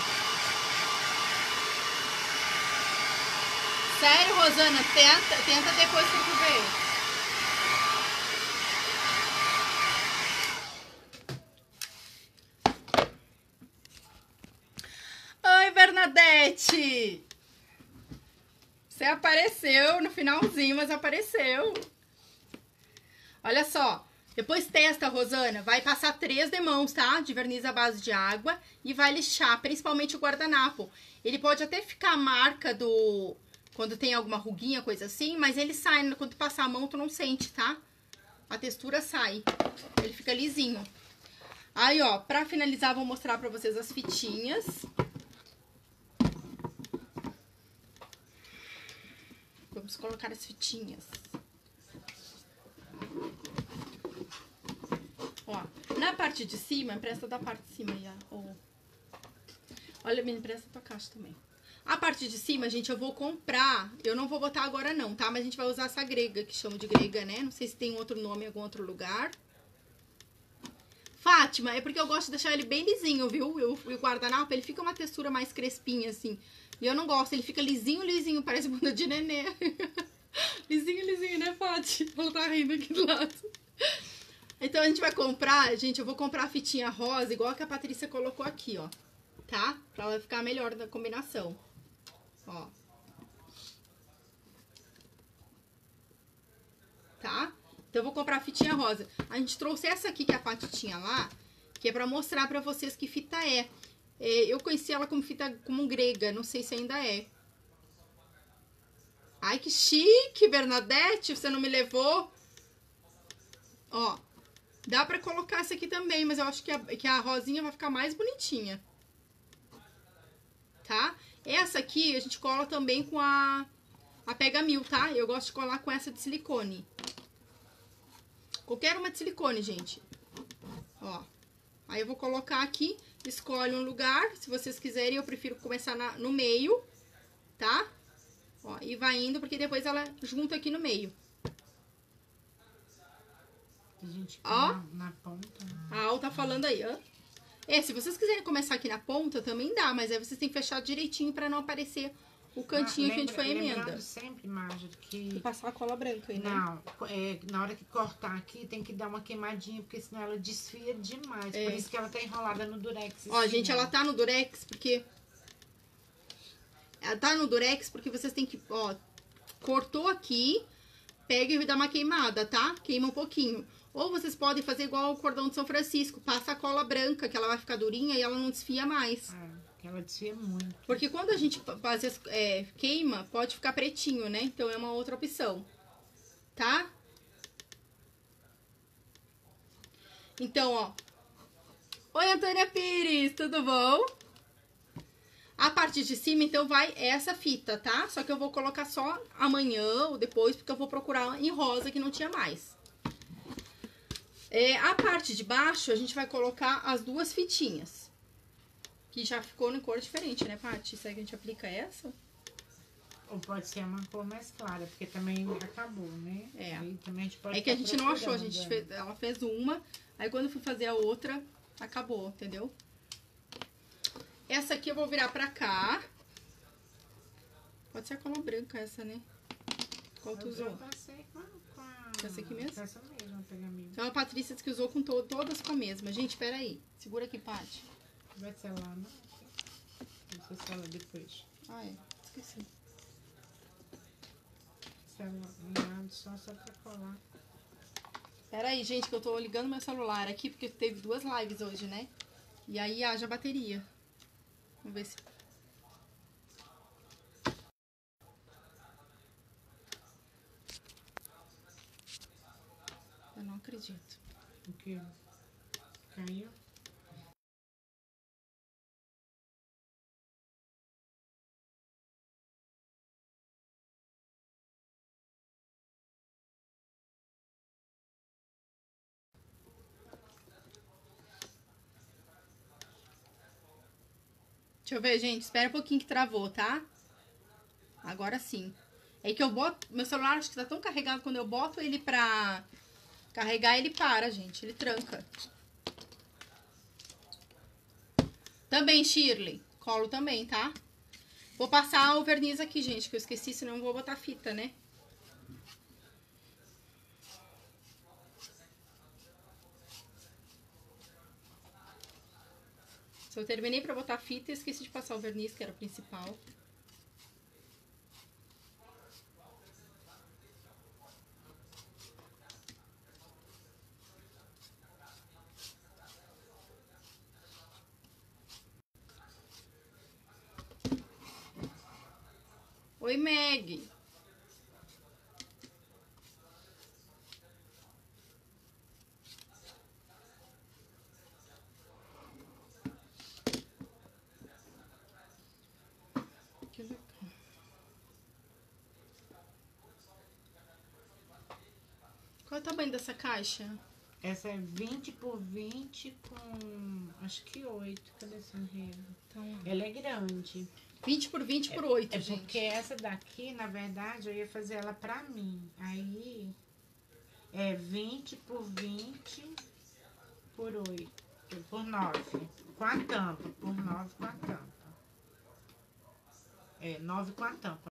Sério, Rosana, tenta, tenta depois pra tu ver. Oi, Bernadette! Você apareceu no finalzinho, mas apareceu. Olha só. Depois testa, Rosana. Vai passar três demãos, tá? De verniz à base de água. E vai lixar, principalmente o guardanapo. Ele pode até ficar a marca do... Quando tem alguma ruguinha, coisa assim. Mas ele sai. Quando tu passar a mão, tu não sente, tá? A textura sai. Ele fica lisinho. Aí, ó. Pra finalizar, vou mostrar pra vocês as fitinhas. Vamos colocar as fitinhas. Ó, na parte de cima, empresta da parte de cima aí, ó. Olha, me empresta tua caixa também. A parte de cima, gente, eu vou comprar. Eu não vou botar agora não, tá? Mas a gente vai usar essa grega, que chama de grega, né? Não sei se tem outro nome em algum outro lugar. Fátima, é porque eu gosto de deixar ele bem lisinho, viu? Eu, o guardanapo, ele fica uma textura mais crespinha, assim. E eu não gosto, ele fica lisinho, lisinho, parece bunda de nenê. Lisinho, lisinho, né, Fátima? Ela tá rindo aqui do lado. Então, a gente vai comprar, gente, eu vou comprar a fitinha rosa, igual a que a Patrícia colocou aqui, ó. Tá? Pra ela ficar melhor da combinação. Ó. Tá? Então, eu vou comprar a fitinha rosa. A gente trouxe essa aqui que a Paty tinha lá, que é pra mostrar pra vocês que fita é. é. Eu conheci ela como fita como grega, não sei se ainda é. Ai, que chique, Bernadette, você não me levou? Ó, dá pra colocar essa aqui também, mas eu acho que a, que a rosinha vai ficar mais bonitinha. Tá? Essa aqui a gente cola também com a, a Pega Mil, tá? Eu gosto de colar com essa de silicone. Qualquer uma de silicone, gente. Ó. Aí eu vou colocar aqui, escolhe um lugar. Se vocês quiserem, eu prefiro começar na, no meio, tá? Ó, e vai indo, porque depois ela junta aqui no meio. A gente ó, na, na ponta. Né? A Al tá falando aí, ó. É, se vocês quiserem começar aqui na ponta, também dá, mas aí vocês têm que fechar direitinho pra não aparecer o cantinho ah, lembra, que a gente foi emenda. Sempre, Marjorie, que... E passar a cola branca aí, né? Não, é, na hora que cortar aqui, tem que dar uma queimadinha, porque senão ela desfia demais. É. Por isso que ela tá enrolada no durex. Ó, gente, ela tá no durex porque... Ela tá no durex porque vocês têm que, ó... Cortou aqui, pega e dá uma queimada, tá? Queima um pouquinho. Ou vocês podem fazer igual o cordão de São Francisco. Passa a cola branca, que ela vai ficar durinha e ela não desfia mais. É. Ela desfia muito. Porque quando a gente faz, é, queima, pode ficar pretinho, né? Então é uma outra opção. Tá? Então, ó. Oi, Antônia Pires, tudo bom? A parte de cima, então, vai essa fita, tá? Só que eu vou colocar só amanhã ou depois, porque eu vou procurar em rosa que não tinha mais. É, a parte de baixo, a gente vai colocar as duas fitinhas. Que já ficou em cor diferente, né, Paty? Será que a gente aplica essa? Ou pode ser uma cor mais clara, porque também acabou, né? É. Aí também a gente pode é que a gente não achou, a gente fez, ela fez uma, aí quando eu fui fazer a outra, acabou, entendeu? Essa aqui eu vou virar pra cá. Pode ser a cola branca essa, né? Qual tu usou? Eu passei com a... Com a essa aqui mesmo? Essa mesmo, pegar mesmo. Então a Patrícia disse que usou com to todas com a mesma. Gente, peraí. Segura aqui, Paty. Vai selar, não? Você sela depois. Ah, é. Esqueci. Sela só, só pra colar. Pera aí, gente, que eu tô ligando meu celular aqui, porque teve duas lives hoje, né? E aí haja bateria. Vamos ver se... Eu não acredito. O quê? Caiu? Deixa eu ver, gente. Espera um pouquinho que travou, tá? Agora sim. É que eu boto... Meu celular acho que tá tão carregado, quando eu boto ele pra carregar, ele para, gente. Ele tranca. Também, Shirley. Colo também, tá? Vou passar o verniz aqui, gente, que eu esqueci, senão eu vou botar fita, né? Se eu terminei pra botar fita, eu esqueci de passar o verniz, que era o principal. Oi, Meg. Que legal. Qual é o tamanho dessa caixa? Essa é vinte por vinte com, acho que oito. Cadê esse enredo? Então, ela é grande. vinte por vinte por oito, é, é gente. porque essa daqui, na verdade, eu ia fazer ela pra mim. Aí, é vinte por vinte por oito, por nove, com a tampa, por nove com a tampa. É, nove com a tampa.